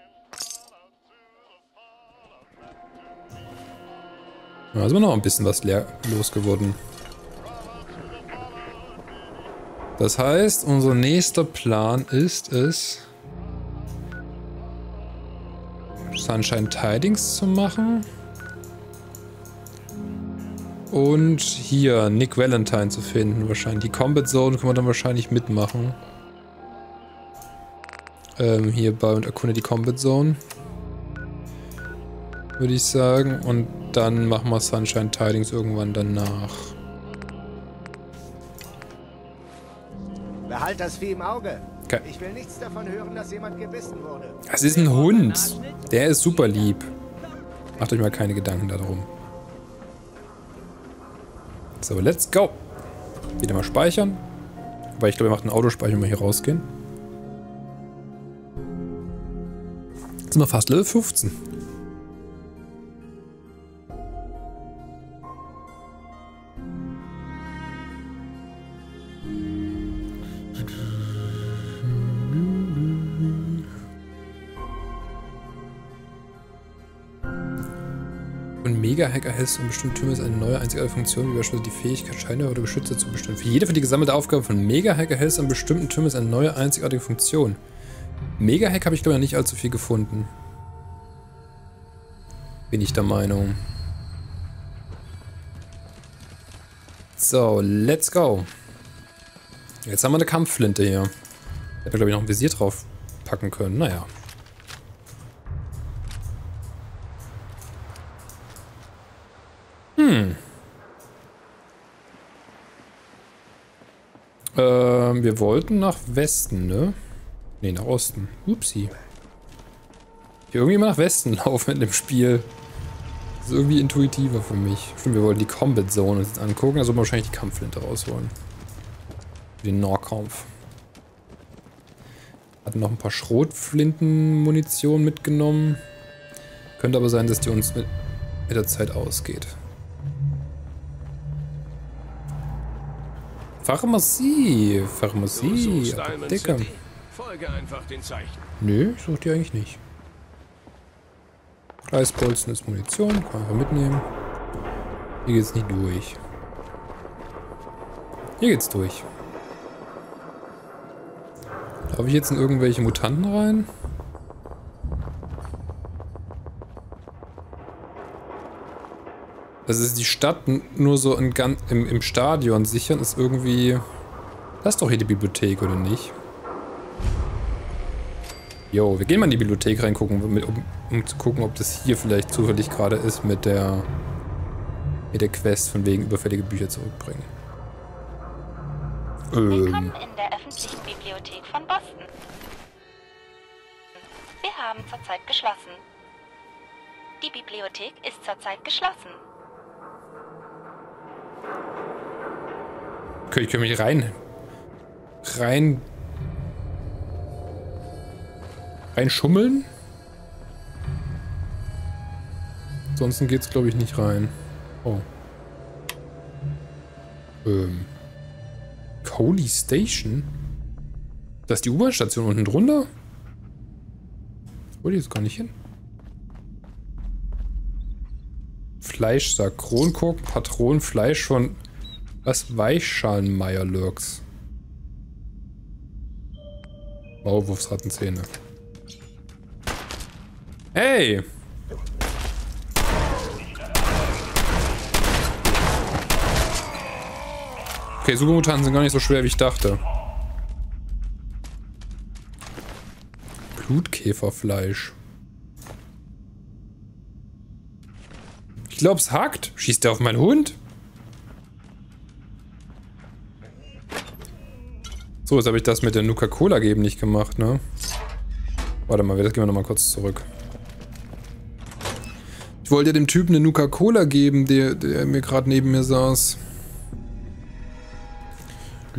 Da ist aber noch ein bisschen was leer losgeworden. Das heißt, unser nächster Plan ist es, Sunshine Tidings zu machen. Und hier Nick Valentine zu finden, wahrscheinlich. Die Combat Zone können wir dann wahrscheinlich mitmachen. Ähm, hier bei und erkunde die Combat Zone. Würde ich sagen. Und dann machen wir Sunshine Tidings irgendwann danach. Behalt das Vieh im Auge. Okay. Ich will nichts davon hören, dass jemand gebissen wurde. Es ist ein Hund. Der ist super lieb. Macht euch mal keine Gedanken darum. So, let's go. Wieder mal speichern. Wobei ich glaube, wir machen einen Autospeicher, wenn wir hier rausgehen. Jetzt sind wir fast Level fünfzehn. Und Mega-Hack erhältst du in bestimmten Türmen eine neue einzigartige Funktion, wie beispielsweise die Fähigkeit, Scheine oder Geschütze zu bestimmen. Für jede von die gesammelte Aufgabe von Mega-Hack erhältst du an bestimmten Türmen eine neue einzigartige Funktion. Mega-Hack habe ich glaube ich nicht allzu viel gefunden. Bin ich der Meinung. So, let's go. Jetzt haben wir eine Kampfflinte hier. Hätte wir glaube ich noch ein Visier drauf packen können. Naja. Hm. Ähm, wir wollten nach Westen, ne? Ne, nach Osten. Upsi. Hier irgendwie immer nach Westen laufen in dem Spiel. Das ist irgendwie intuitiver für mich. Stimmt, wir wollten die Combat Zone uns jetzt angucken, also wahrscheinlich die Kampfflinte rausholen. Den Nahkampf. Hatten noch ein paar Schrotflinten-Munition mitgenommen. Könnte aber sein, dass die uns mit, mit der Zeit ausgeht. Pharmazie, Pharmazie, Apotheker. Folge einfach den Zeichen. Nö, ich suche die eigentlich nicht. Reißbolzen ist Munition, kann man einfach mitnehmen. Hier geht's nicht durch. Hier geht's durch. Laufe ich jetzt in irgendwelche Mutanten rein? Das ist die Stadt nur so in, im, im Stadion sichern, ist irgendwie... Das ist doch hier die Bibliothek, oder nicht? Jo, wir gehen mal in die Bibliothek reingucken, um, um, um zu gucken, ob das hier vielleicht zufällig gerade ist mit der... mit der Quest von wegen überfällige Bücher zurückbringen. Ähm... Willkommen in der öffentlichen Bibliothek von Boston. Wir haben zurzeit geschlossen. Die Bibliothek ist zurzeit geschlossen. Okay, ich kann mich rein... rein... rein schummeln? Ansonsten geht's, glaube ich, nicht rein. Oh. Ähm... Coley Station? Das ist die U-Bahn-Station unten drunter? Wollte ich jetzt gar nicht hin. Fleischsack, Kronkorken, Patronen, Fleisch von... Was? Weichschalenmeier-Lurks. Maulwurfsrattenzähne. Hey! Okay, Supermutanten sind gar nicht so schwer, wie ich dachte. Blutkäferfleisch. Ich glaube, es hackt. Schießt der auf meinen Hund? So, jetzt habe ich das mit der Nuka-Cola geben nicht gemacht, ne? Warte mal, das gehen wir nochmal kurz zurück. Ich wollte dem Typen eine Nuka-Cola geben, der, der mir gerade neben mir saß. Da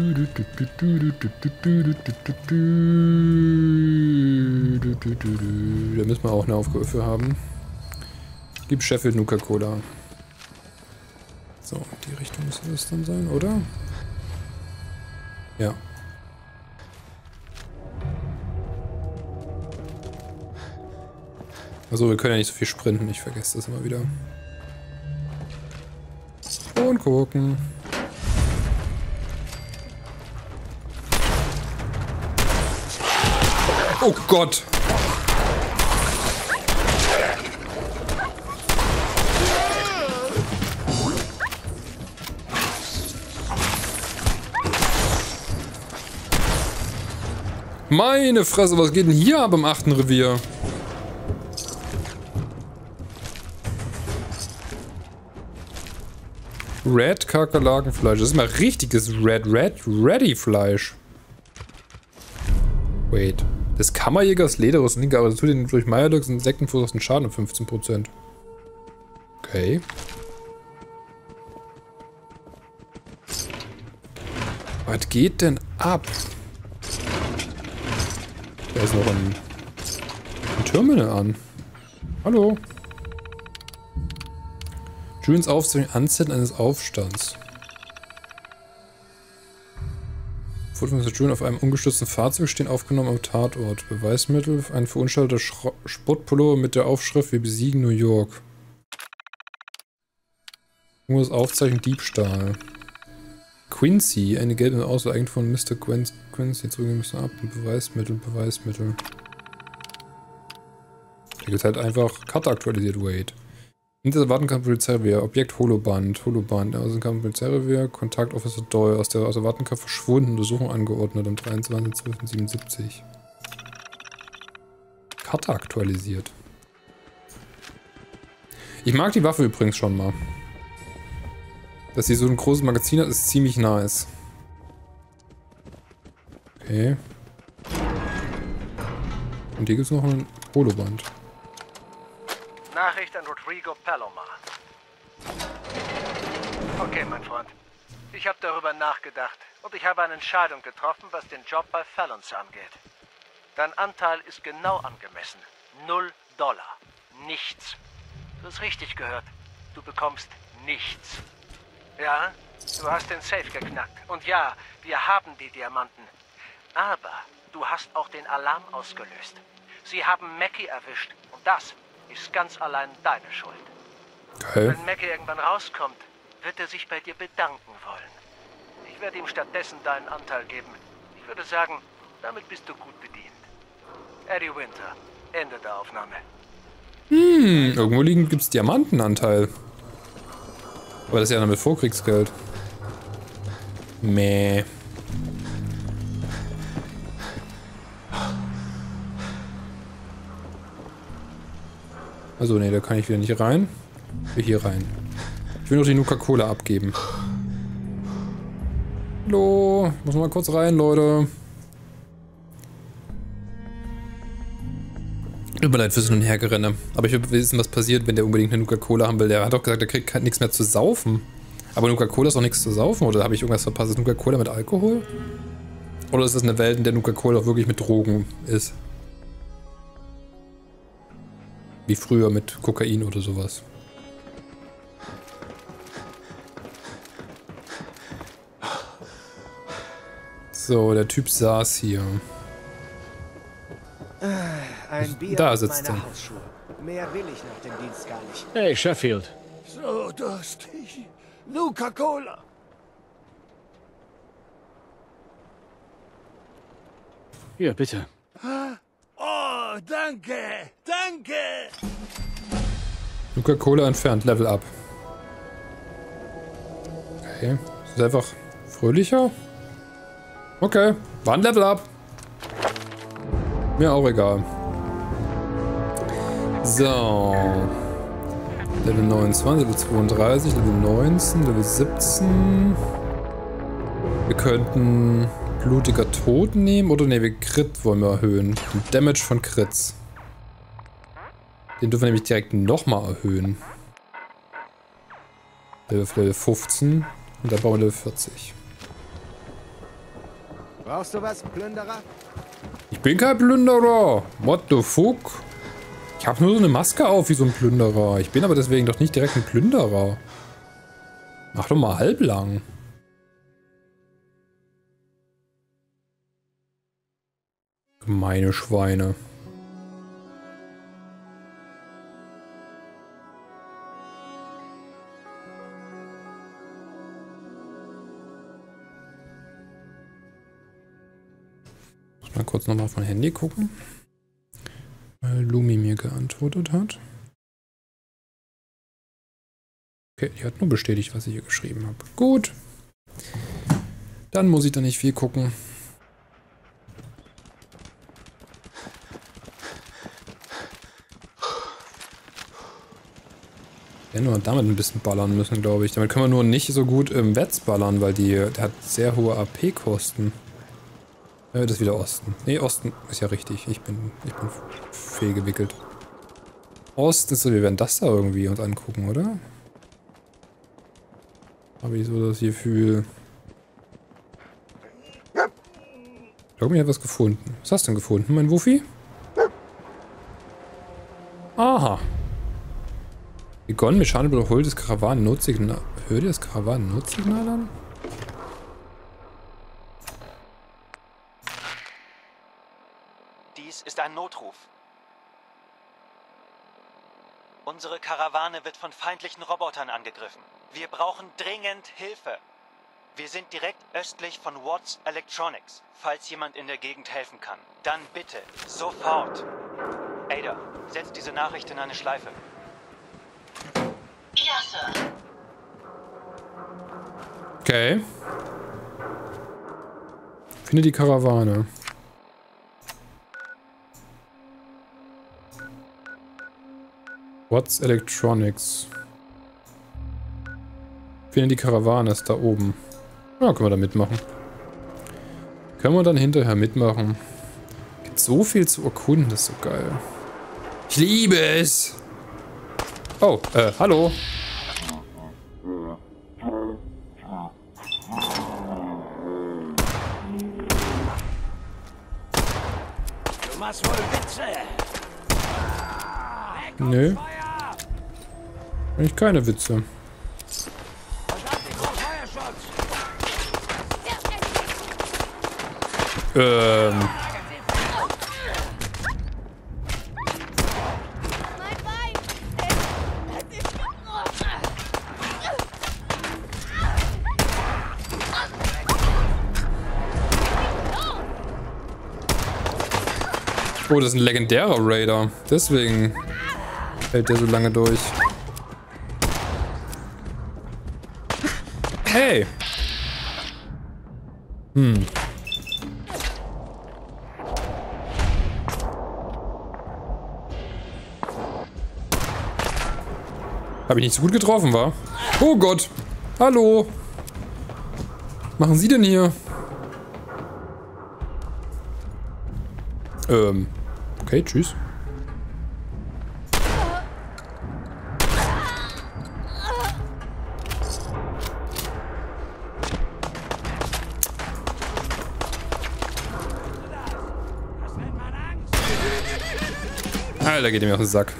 müssen wir auch eine Aufgabe für haben. Gib Sheffield Nuka-Cola. So, die Richtung müsste das dann sein, oder? Ja. Also wir können ja nicht so viel sprinten, ich vergesse das immer wieder. Und gucken. Oh Gott! Meine Fresse, was geht denn hier ab im achten Revier? Red Kakerlakenfleisch. Das ist mal richtiges Red Red Ready Fleisch. Wait. Des Kammerjägers Lederrüstung. Linke Apparatur, den durch Meyerlux und Insekten verursachten Schaden um fünfzehn Prozent. Okay. Was geht denn ab? Da ist noch ein, ein Terminal an. Hallo. Julians Aufzeichnung Anzetteln eines Aufstands. Foto von Julian auf einem ungestützten Fahrzeug stehen aufgenommen am Tatort. Beweismittel, ein verunstalteter Sportpullover mit der Aufschrift Wir besiegen New York. Nur das Aufzeichnen Diebstahl. Quincy, eine gelbe Auswahl eigentlich von Mister Quincy, zurückgehen müssen ab. Beweismittel, Beweismittel. Da gibt halt einfach Karte aktualisiert, wait. Hinter der Wartenkammer Polizeirevier, Objekt Holoband, Holoband, aus dem Kammer Polizeirevier, Kontakt Officer Doyle, aus der, aus der Wartenkammer verschwunden, Untersuchung angeordnet am dreiundzwanzigsten zwölften siebenundsiebzig. Karte aktualisiert. Ich mag die Waffe übrigens schon mal. Dass sie so ein großes Magazin hat, ist ziemlich nice. Okay. Und hier gibt es noch ein Holoband. Nachricht an Rodrigo Palomar. Okay, mein Freund. Ich habe darüber nachgedacht und ich habe eine Entscheidung getroffen, was den Job bei Fallons angeht. Dein Anteil ist genau angemessen. Null Dollar. Nichts. Du hast richtig gehört. Du bekommst nichts. Ja, du hast den Safe geknackt. Und ja, wir haben die Diamanten. Aber du hast auch den Alarm ausgelöst. Sie haben Mackie erwischt. Und das ist ganz allein deine Schuld. Okay. Wenn Mackie irgendwann rauskommt, wird er sich bei dir bedanken wollen. Ich werde ihm stattdessen deinen Anteil geben. Ich würde sagen, damit bist du gut bedient. Eddie Winter. Ende der Aufnahme. Hm, irgendwo liegen gibt es Diamantenanteil. Aber das ist ja dann mit Vorkriegsgeld. Meh. Also ne, da kann ich wieder nicht rein. Ich will hier rein. Ich will noch die Nuka-Cola abgeben. Hallo, muss mal kurz rein, Leute. Tut mir leid fürs Hin- und Hergerenne. Aber ich will wissen, was passiert, wenn der unbedingt eine Nuka-Cola haben will. Der hat doch gesagt, der kriegt nichts mehr zu saufen. Aber Nuka-Cola ist doch nichts zu saufen, oder habe ich irgendwas verpasst? Ist Nuka-Cola mit Alkohol? Oder ist das eine Welt, in der Nuka-Cola auch wirklich mit Drogen ist? Wie früher mit Kokain oder sowas. So, der Typ saß hier. Ein Bier da und sitzt meine er. Hausschuhe. Mehr will ich nach dem Dienst gar nicht. Hey, Sheffield. So durstig. Nuka-Cola. Hier, bitte. Oh, danke. Danke. Nuka-Cola entfernt, Level up. Okay. Ist das einfach fröhlicher? Okay, war ein Level up. Mir auch egal. So. Level neunundzwanzig, Level zweiunddreißig, Level neunzehn, Level siebzehn. Wir könnten blutiger Tod nehmen oder ne, wir Crit wollen wir erhöhen. Den Damage von Crits. Den dürfen wir nämlich direkt nochmal erhöhen. Level, Level fünfzehn und dann bauen wir Level vierzig. Brauchst du was, Plünderer? Ich bin kein Plünderer. What the fuck? Ich habe nur so eine Maske auf wie so ein Plünderer. Ich bin aber deswegen doch nicht direkt ein Plünderer. Mach doch mal halblang. Gemeine Schweine. Muss mal kurz nochmal auf mein Handy gucken. Weil Lumi mir geantwortet hat. Okay, die hat nur bestätigt, was ich hier geschrieben habe. Gut. Dann muss ich da nicht viel gucken. Ja, nur damit ein bisschen ballern müssen, glaube ich. Damit können wir nur nicht so gut im Wetz ballern, weil die, der hat sehr hohe A P-Kosten. Ja, das ist wieder Osten. Ne, Osten ist ja richtig. Ich bin, ich bin fehlgewickelt. Osten ist so, wir werden das da irgendwie uns angucken, oder? Habe ich so das Gefühl. Ich glaube, ich habe was gefunden. Was hast du denn gefunden, mein Wuffi? Aha. Begonnen, mechanisch überholt das Karawanen-Notsignal. Hört ihr das Karawanen-Notsignal an? Dies ist ein Notruf. Unsere Karawane wird von feindlichen Robotern angegriffen. Wir brauchen dringend Hilfe. Wir sind direkt östlich von Watts Electronics. Falls jemand in der Gegend helfen kann, dann bitte, sofort. Ada, setz diese Nachricht in eine Schleife. Ja, Sir. Okay. Finde die Karawane. Watts Electronics. Finde die Karawane, ist da oben. Ja, können wir da mitmachen. Können wir dann hinterher mitmachen. Gibt so viel zu erkunden, das ist so geil. Ich liebe es! Oh, äh, hallo. Du machst wohl Witze. Nö. Eigentlich keine Witze. Ähm. Oh, das ist ein legendärer Raider. Deswegen hält der so lange durch. Hey! Hm. Habe ich nicht so gut getroffen, wa? Oh Gott! Hallo! Was machen Sie denn hier? Ähm. Okay, tschüss. Alter, geht ihm auf den Sack.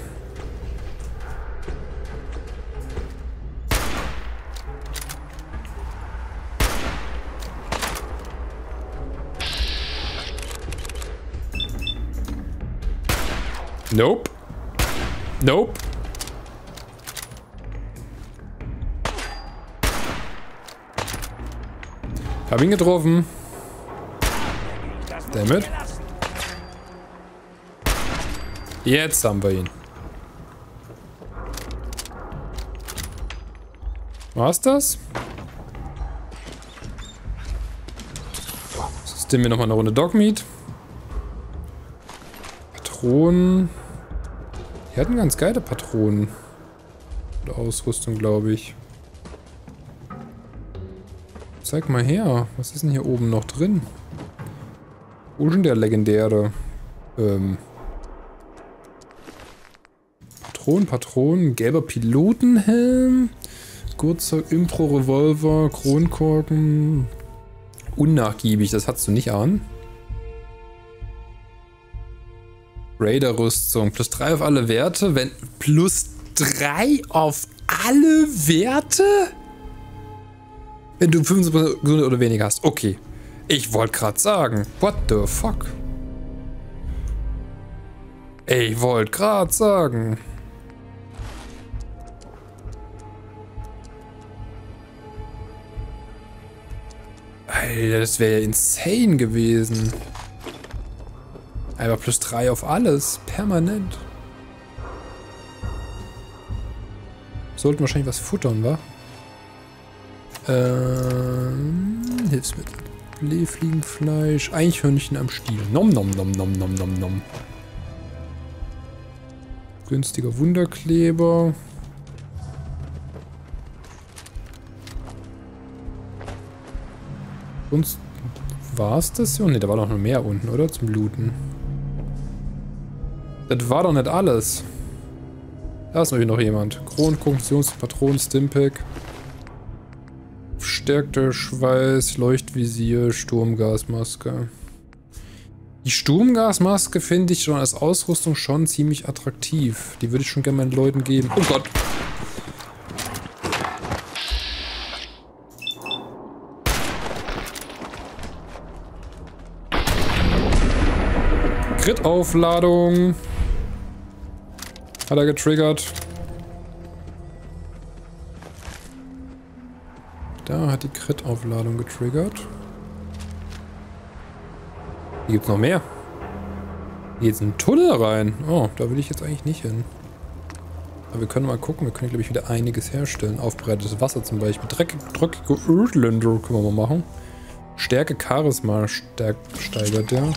Nope. Nope. Hab ihn getroffen. Damit. Jetzt haben wir ihn. War's das? Systemen wir nochmal eine Runde Dogmeat. Patronen. Die hatten ganz geile Patronen. Oder Ausrüstung, glaube ich. Zeig mal her. Was ist denn hier oben noch drin? Wo ist denn der legendäre? Ähm. Patronen, Patronen. Gelber Pilotenhelm. Gurtzeug, Impro-Revolver. Kronkorken. Unnachgiebig, das hattest du nicht an. Raider-Rüstung. Plus drei auf alle Werte. Wenn. Plus drei auf alle Werte? Wenn du fünfundsiebzig Prozent Gesundheit oder weniger hast. Okay. Ich wollte gerade sagen. What the fuck? Ich wollte gerade sagen. Alter, das wäre ja insane gewesen. Einfach plus drei auf alles. Permanent. Sollten wahrscheinlich was futtern, wa? Ähm, Hilfsmittel. Blähfliegenfleisch. Eichhörnchen am Stiel. Nom nom nom nom nom nom nom. Günstiger Wunderkleber. Sonst War's das? Ne, da war doch noch mehr unten, oder? Zum Looten. Das war doch nicht alles. Da ist noch jemand. Kronenkonstruktionspatronen, Stimpack. Verstärkter Schweiß, Leuchtvisier, Sturmgasmaske. Die Sturmgasmaske finde ich schon als Ausrüstung schon ziemlich attraktiv. Die würde ich schon gerne meinen Leuten geben. Oh Gott. Crit-Aufladung. Hat er getriggert. Da hat die Crit-Aufladung getriggert. Hier gibt's noch mehr. Hier geht's in einen Tunnel rein. Oh, da will ich jetzt eigentlich nicht hin. Aber wir können mal gucken. Wir können, glaube ich, wieder einiges herstellen. Aufbereitetes Wasser zum Beispiel. Dreckige, dreckige Ölländer können wir mal machen. Stärke Charisma steigert der.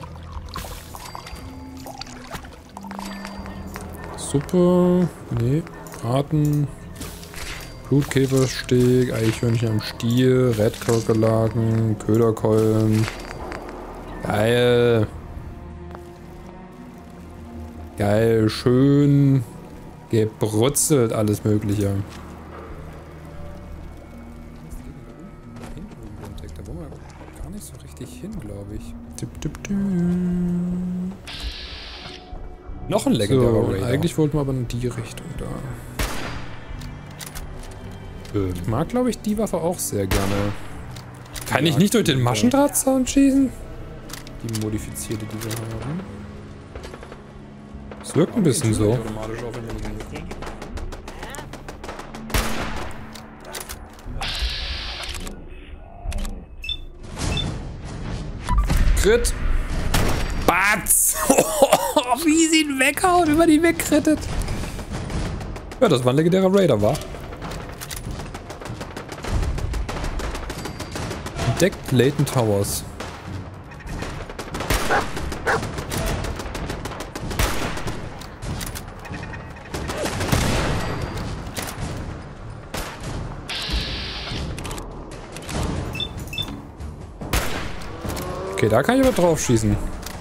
Suppe. Nee. Braten. Blutkäfersteg. Eichhörnchen am Stiel. Redkakerlaken. Köderkeulen. Geil. Geil. Schön. Gebrutzelt. Alles Mögliche. Da wollen wir gar nicht so richtig hin, glaube ich. Tipp, tipp, tipp. Noch ein legendärer so, Raider. Eigentlich wollten wir aber in die Richtung da. Ähm. Ich mag, glaube ich, die Waffe auch sehr gerne. Kann ich nicht durch den Maschendrahtzaun schießen? Die modifizierte, die wir haben. Es wirkt ein bisschen so. Crit. Batz! Wie sie ihn weghaut, wenn man ihn wegkrittet. Ja, das war ein legendärer Raider, war. Entdeckt Layton Towers. Okay, da kann ich aber drauf schießen.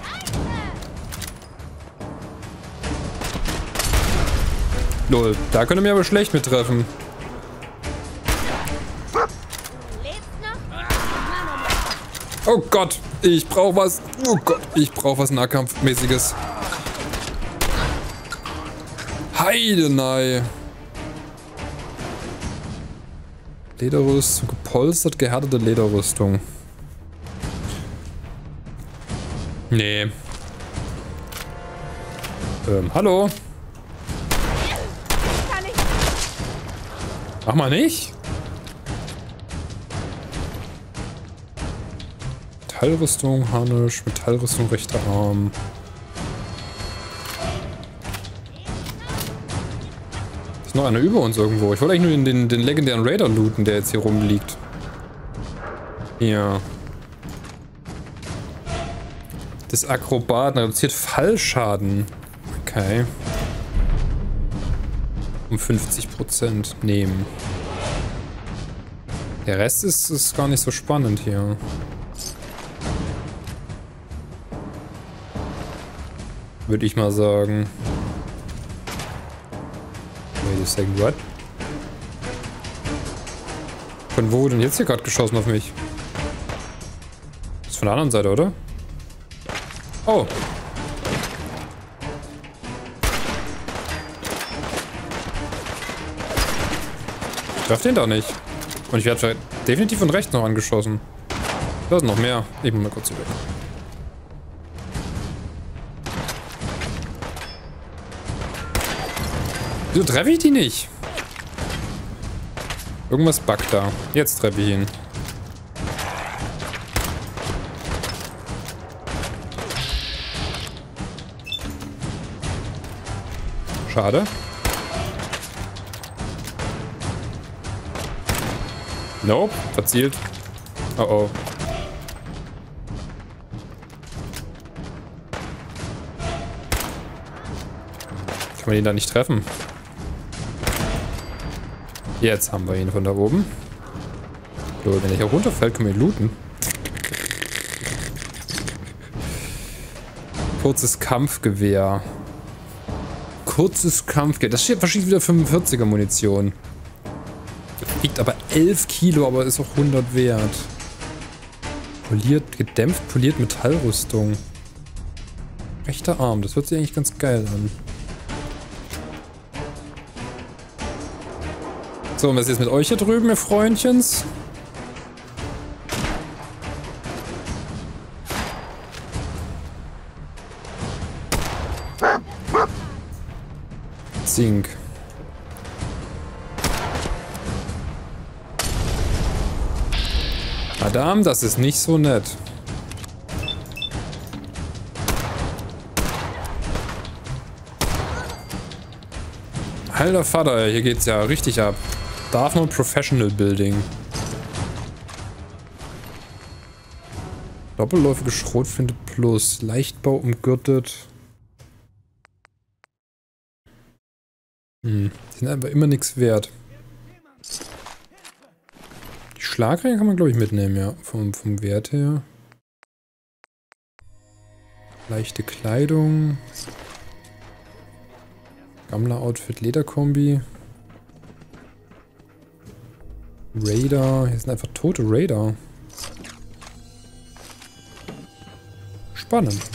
Lol, da könnte mir aber schlecht mit treffen. Oh Gott, ich brauche was. Oh Gott, ich brauche was Nahkampfmäßiges. Heidenei. Lederrüstung, gepolstert, gehärtete Lederrüstung. Nee. Ähm, hallo? Mach mal nicht. Metallrüstung, Harnisch, Metallrüstung, rechter Arm. Ist noch einer über uns irgendwo. Ich wollte eigentlich nur den, den, den legendären Raider looten, der jetzt hier rumliegt. Ja. Das Akrobaten reduziert Fallschaden. Okay. Um fünfzig Prozent nehmen. Der Rest ist, ist gar nicht so spannend hier. Würde ich mal sagen. Wait a second, what? Von wo denn jetzt hier gerade geschossen auf mich? Das ist von der anderen Seite, oder? Oh. Ich treffe den doch nicht. Und ich werde definitiv von rechts noch angeschossen. Da sind noch mehr. Ich muss mal kurz zurück. Wieso treffe ich die nicht? Irgendwas buggt da. Jetzt treffe ich ihn. Schade. Nope, verzielt. Oh oh. Kann man ihn da nicht treffen? Jetzt haben wir ihn von da oben. So, wenn er hier runterfällt, können wir ihn looten. Kurzes Kampfgewehr. Kurzes Kampfgewehr. Das steht wahrscheinlich wieder fünfundvierziger Munition. Wiegt aber elf Kilo, aber ist auch hundert wert. Poliert, gedämpft, poliert Metallrüstung. Rechter Arm, das hört sich eigentlich ganz geil an. So, und was ist jetzt mit euch hier drüben, ihr Freundchens? Zink. Madame, das ist nicht so nett. Alter Vater, hier geht's ja richtig ab. Dartmouth Professional Building. Doppelläufige Schrotflinte plus. Leichtbau umgürtet. Hm, die sind aber immer nichts wert. Die Schlagringe kann man, glaube ich, mitnehmen, ja. Vom, vom Wert her. Leichte Kleidung. Gammler-Outfit, Lederkombi. Raider. Hier sind einfach tote Raider. Spannend.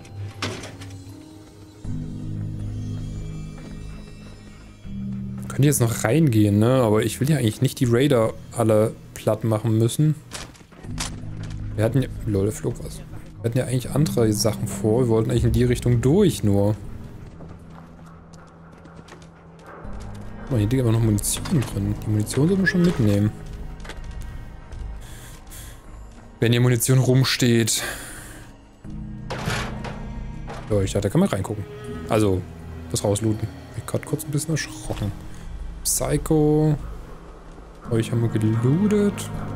Könnte jetzt noch reingehen, ne? Aber ich will ja eigentlich nicht die Raider alle platt machen müssen. Wir hatten ja... Lol, da flog was. Wir hatten ja eigentlich andere Sachen vor. Wir wollten eigentlich in die Richtung durch, nur. Oh, hier liegt aber noch Munition drin. Die Munition sollten wir schon mitnehmen. Wenn hier Munition rumsteht. So, ich dachte, da kann man reingucken. Also, das rauslooten. Ich bin gerade kurz ein bisschen erschrocken. Psycho. Euch haben wir gelootet.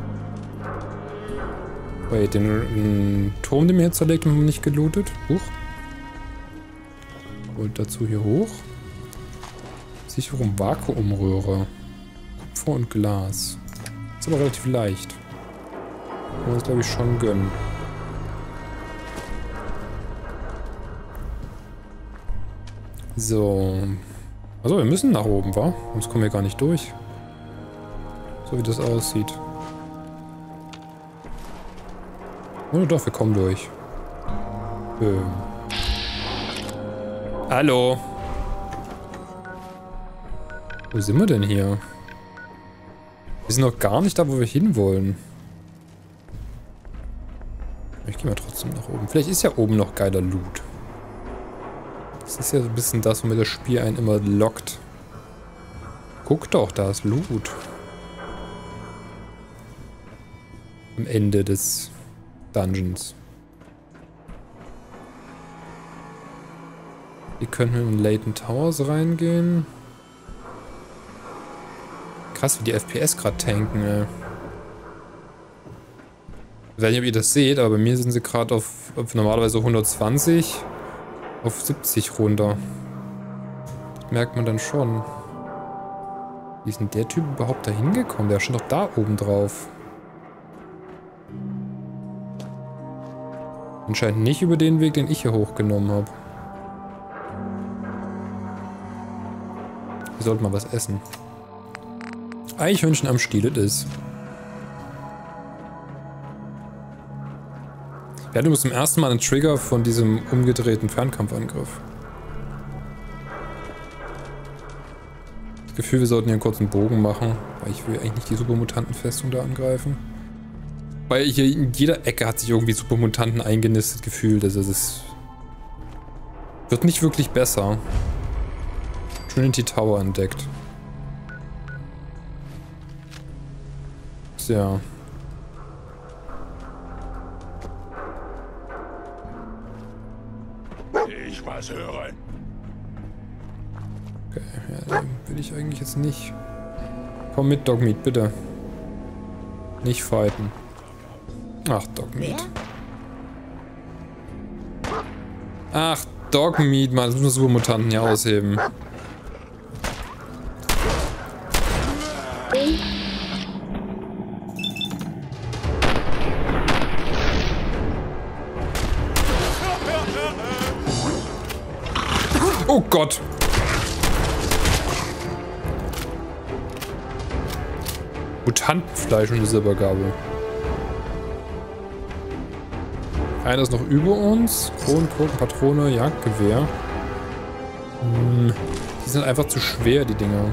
Wait, den, den Turm, den wir jetzt zerlegt haben, haben wir nicht gelootet. Huch. Und dazu hier hoch. Sicherung Vakuumröhre. Kupfer und Glas. Ist aber relativ leicht. Können wir uns, glaube ich, schon gönnen. So. Also wir müssen nach oben, wa? Sonst kommen wir gar nicht durch. So wie das aussieht. Oh doch, wir kommen durch. Ähm. Hallo. Wo sind wir denn hier? Wir sind noch gar nicht da, wo wir hinwollen. Ich gehe mal trotzdem nach oben. Vielleicht ist ja oben noch geiler Loot. Das ist ja so ein bisschen das, womit das Spiel einen immer lockt. Guck doch, da ist Loot. Am Ende des Dungeons. Hier könnten wir in Layton Towers reingehen. Krass, wie die F P S gerade tanken, ey. Ich weiß nicht, ob ihr das seht, aber bei mir sind sie gerade auf, auf normalerweise hundertzwanzig auf siebzig runter. Das merkt man dann schon. Wie ist denn der Typ überhaupt da hingekommen? Der stand doch da oben drauf. Anscheinend nicht über den Weg, den ich hier hochgenommen habe. Wir sollten mal was essen. Eichhörnchen am Stiel, das ist. Wir hatten zum ersten Mal einen Trigger von diesem umgedrehten Fernkampfangriff. Das Gefühl, wir sollten hier einen kurzen Bogen machen, weil ich will eigentlich nicht die Supermutantenfestung da angreifen. Weil hier in jeder Ecke hat sich irgendwie Supermutanten eingenistet gefühlt, also das wird nicht wirklich besser. Trinity Tower entdeckt. Ja. Ich was hören. Okay, ja, den will ich eigentlich jetzt nicht. Komm mit, Dogmeat, bitte. Nicht fighten. Ach, Dogmeat. Ach, Dogmeat, Mann, das müssen wir Supermutanten hier ausheben. Gott. Mutantenfleisch und eine Silbergabel. Einer ist noch über uns. Kronenkorken, Patrone, Jagdgewehr. Hm, die sind einfach zu schwer, die Dinger.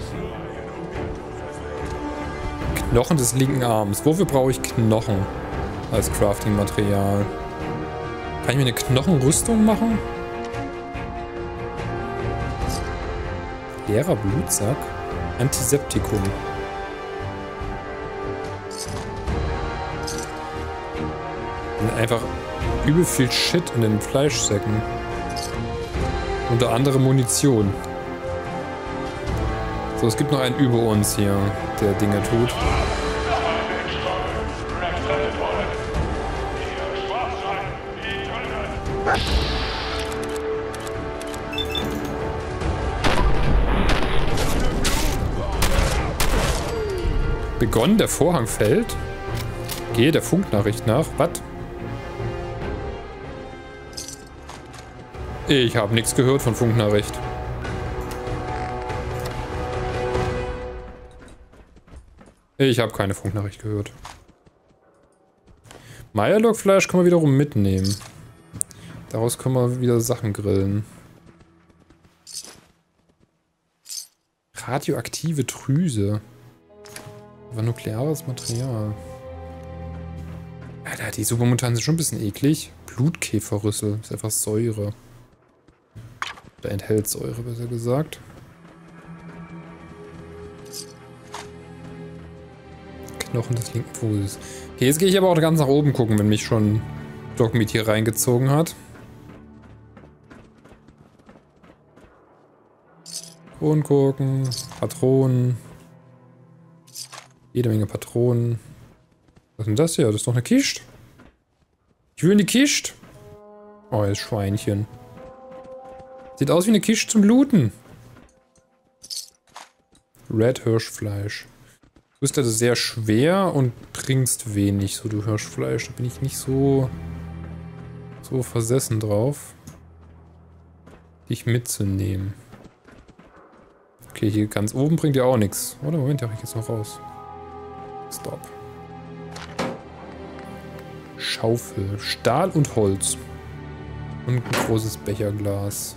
Knochen des linken Arms. Wofür brauche ich Knochen als Crafting-Material? Kann ich mir eine Knochenrüstung machen? Leerer Blutsack. Antiseptikum. Und einfach übel viel Shit in den Fleischsäcken. Unter anderem Munition. So, es gibt noch einen über uns hier, der Dinge tut. Begonnen, der Vorhang fällt. Gehe der Funknachricht nach. Was? Ich habe nichts gehört von Funknachricht. Ich habe keine Funknachricht gehört. Meierlockfleisch können wir wiederum mitnehmen. Daraus können wir wieder Sachen grillen. Radioaktive Drüse. Aber nukleares Material. Alter, die Supermutanten sind schon ein bisschen eklig. Blutkäferrüssel. Ist einfach Säure. Oder enthält Säure, besser gesagt. Knochen des linken Fußes. Okay, jetzt gehe ich aber auch ganz nach oben gucken, wenn mich schon Dogmeat hier reingezogen hat. Kronkorken, Patronen. Jede Menge Patronen. Was ist denn das hier? Das ist doch eine Kiste. Ich will in die Kiste. Oh, das Schweinchen. Sieht aus wie eine Kiste zum Looten. Red Hirschfleisch. Du bist also sehr schwer und bringst wenig, so du Hirschfleisch. Da bin ich nicht so, so versessen drauf, dich mitzunehmen. Okay, hier ganz oben bringt ja auch nichts. Oder? Moment, da habe ich jetzt noch raus. Stop. Schaufel. Stahl und Holz. Und ein großes Becherglas.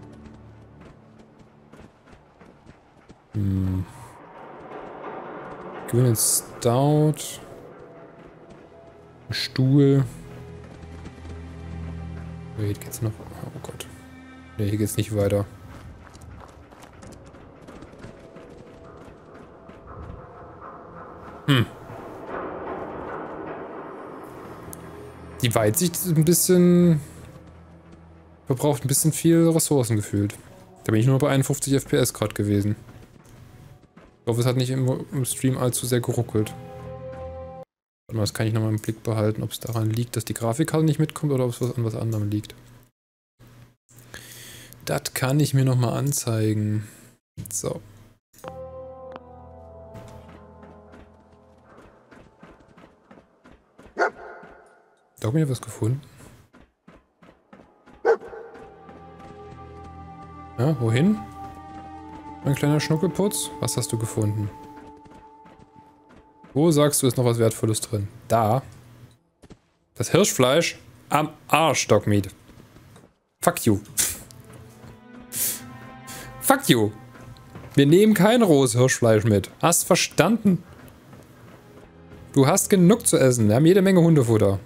Hm. Gewinnen Stout. Ein Stuhl. Hier geht's noch. Oh Gott. Ne, hier geht's nicht weiter. Hm. Die Weitsicht ist ein bisschen... verbraucht ein bisschen viel Ressourcen gefühlt. Da bin ich nur bei einundfünfzig F P S gerade gewesen. Ich hoffe, es hat nicht im, im Stream allzu sehr geruckelt. Warte mal, das kann ich nochmal im Blick behalten, ob es daran liegt, dass die Grafikkarte nicht mitkommt oder ob es was an was anderem liegt. Das kann ich mir nochmal anzeigen. So. Da habe ich was gefunden. Ja, wohin? Mein kleiner Schnuckelputz? Was hast du gefunden? Wo sagst du, ist noch was Wertvolles drin? Da. Das Hirschfleisch am Arsch, Dogmeat. Fuck you. Fuck you. Wir nehmen kein rohes Hirschfleisch mit. Hast verstanden? Du hast genug zu essen. Wir haben jede Menge Hundefutter.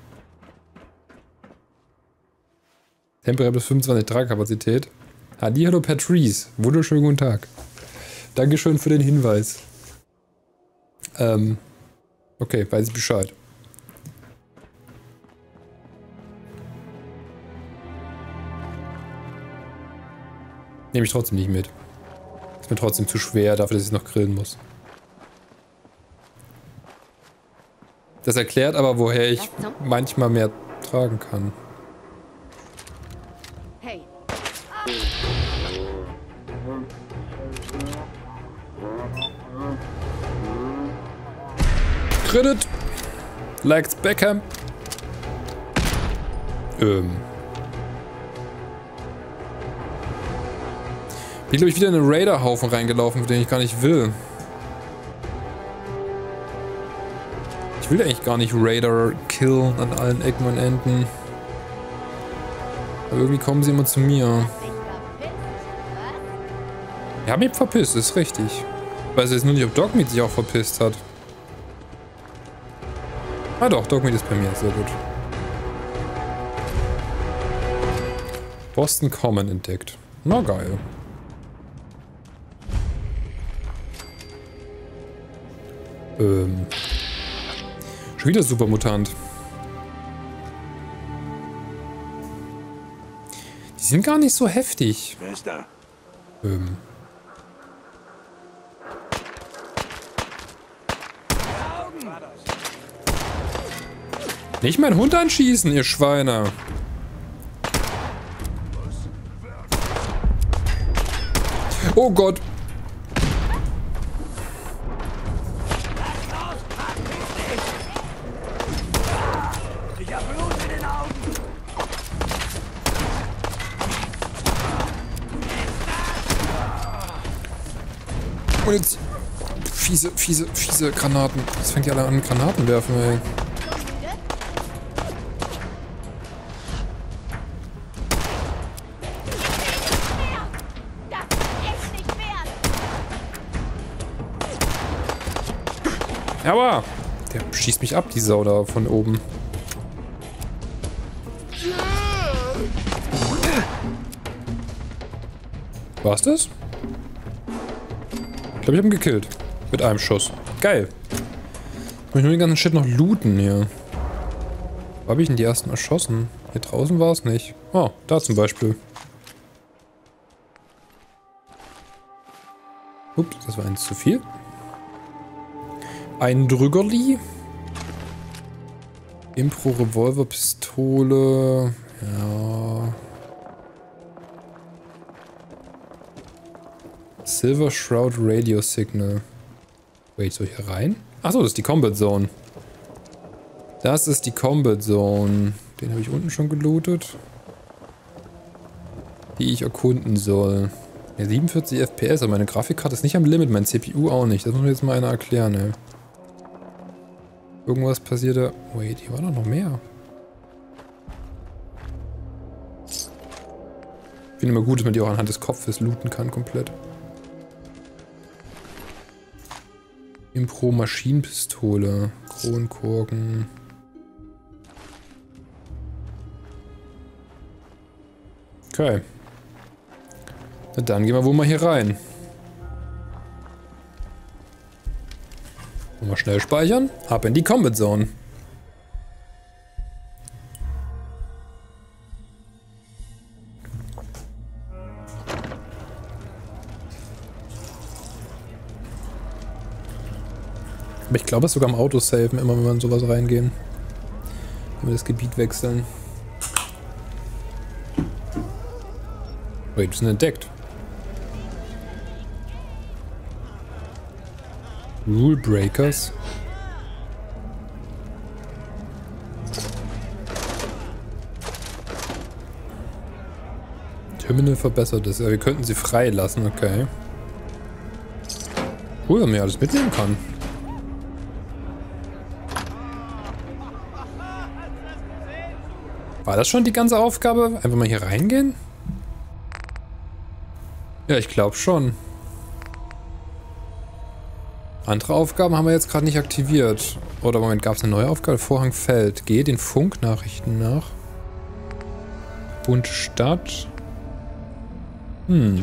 Temporär bis fünfundzwanzig Tragkapazität. Hallihallo Patrice. Wunderschönen guten Tag. Dankeschön für den Hinweis. Ähm. Okay, weiß ich Bescheid. Nehme ich trotzdem nicht mit. Ist mir trotzdem zu schwer dafür, dass ich noch grillen muss. Das erklärt aber, woher ich manchmal mehr tragen kann. Hey. Credit. Likes Beckham. Ähm. Hier glaube ich wieder in einen Raider-Haufen reingelaufen, den ich gar nicht will. Ich will eigentlich gar nicht Raider killen an allen Ecken und Enden. Aber irgendwie kommen sie immer zu mir. Ich habe mich verpisst, ist richtig. Ich weiß jetzt nur nicht, ob Dogmeat sich auch verpisst hat. Ah doch, Dogmeat ist bei mir, sehr gut. Boston Common entdeckt. Na geil. Ähm. Schon wieder Supermutant. Die sind gar nicht so heftig. Wer ist da? Ähm. Nicht meinen Hund anschießen, ihr Schweine. Oh Gott. Ich hab Blut in den Augen. Und jetzt fiese, fiese, fiese Granaten. Das fängt ja alle an, Granaten werfen, ey. Aber der schießt mich ab, die Sau da von oben. War's das? Ich glaube, ich habe ihn gekillt. Mit einem Schuss. Geil. Ich muss nur den ganzen Shit noch looten hier. Wo habe ich denn die ersten erschossen? Hier draußen war es nicht. Oh, da zum Beispiel. Ups, das war eins zu viel. Ein Drüggerli. Impro-Revolver-Pistole. Ja. Silver Shroud Radio Signal. Wait, soll ich hier rein? Achso, das ist die Combat Zone. Das ist die Combat Zone. Den habe ich unten schon gelootet. Die ich erkunden soll. Ja, siebenundvierzig F P S, aber meine Grafikkarte ist nicht am Limit, mein C P U auch nicht. Das muss mir jetzt mal einer erklären, ey. Irgendwas passierte. Wait, hier war doch noch mehr. Ich finde immer gut, dass man die auch anhand des Kopfes looten kann, komplett. Impro-Maschinenpistole. Kronkorken. Okay. Na dann gehen wir wohl mal hier rein. Mal schnell speichern. Ab in die Combat Zone. Aber ich glaube, es ist sogar im Autosaven, immer wenn wir in sowas reingehen. Wenn wir das Gebiet wechseln. Wait, wir sind entdeckt. Rule Breakers. Terminal verbessert ist. Ja, wir könnten sie freilassen, okay. Cool, dass man ja alles mitnehmen kann. War das schon die ganze Aufgabe? Einfach mal hier reingehen? Ja, ich glaube schon. Andere Aufgaben haben wir jetzt gerade nicht aktiviert. Oder Moment, gab es eine neue Aufgabe? Vorhang fällt. Geh den Funknachrichten nach. Bunte Stadt. Hm.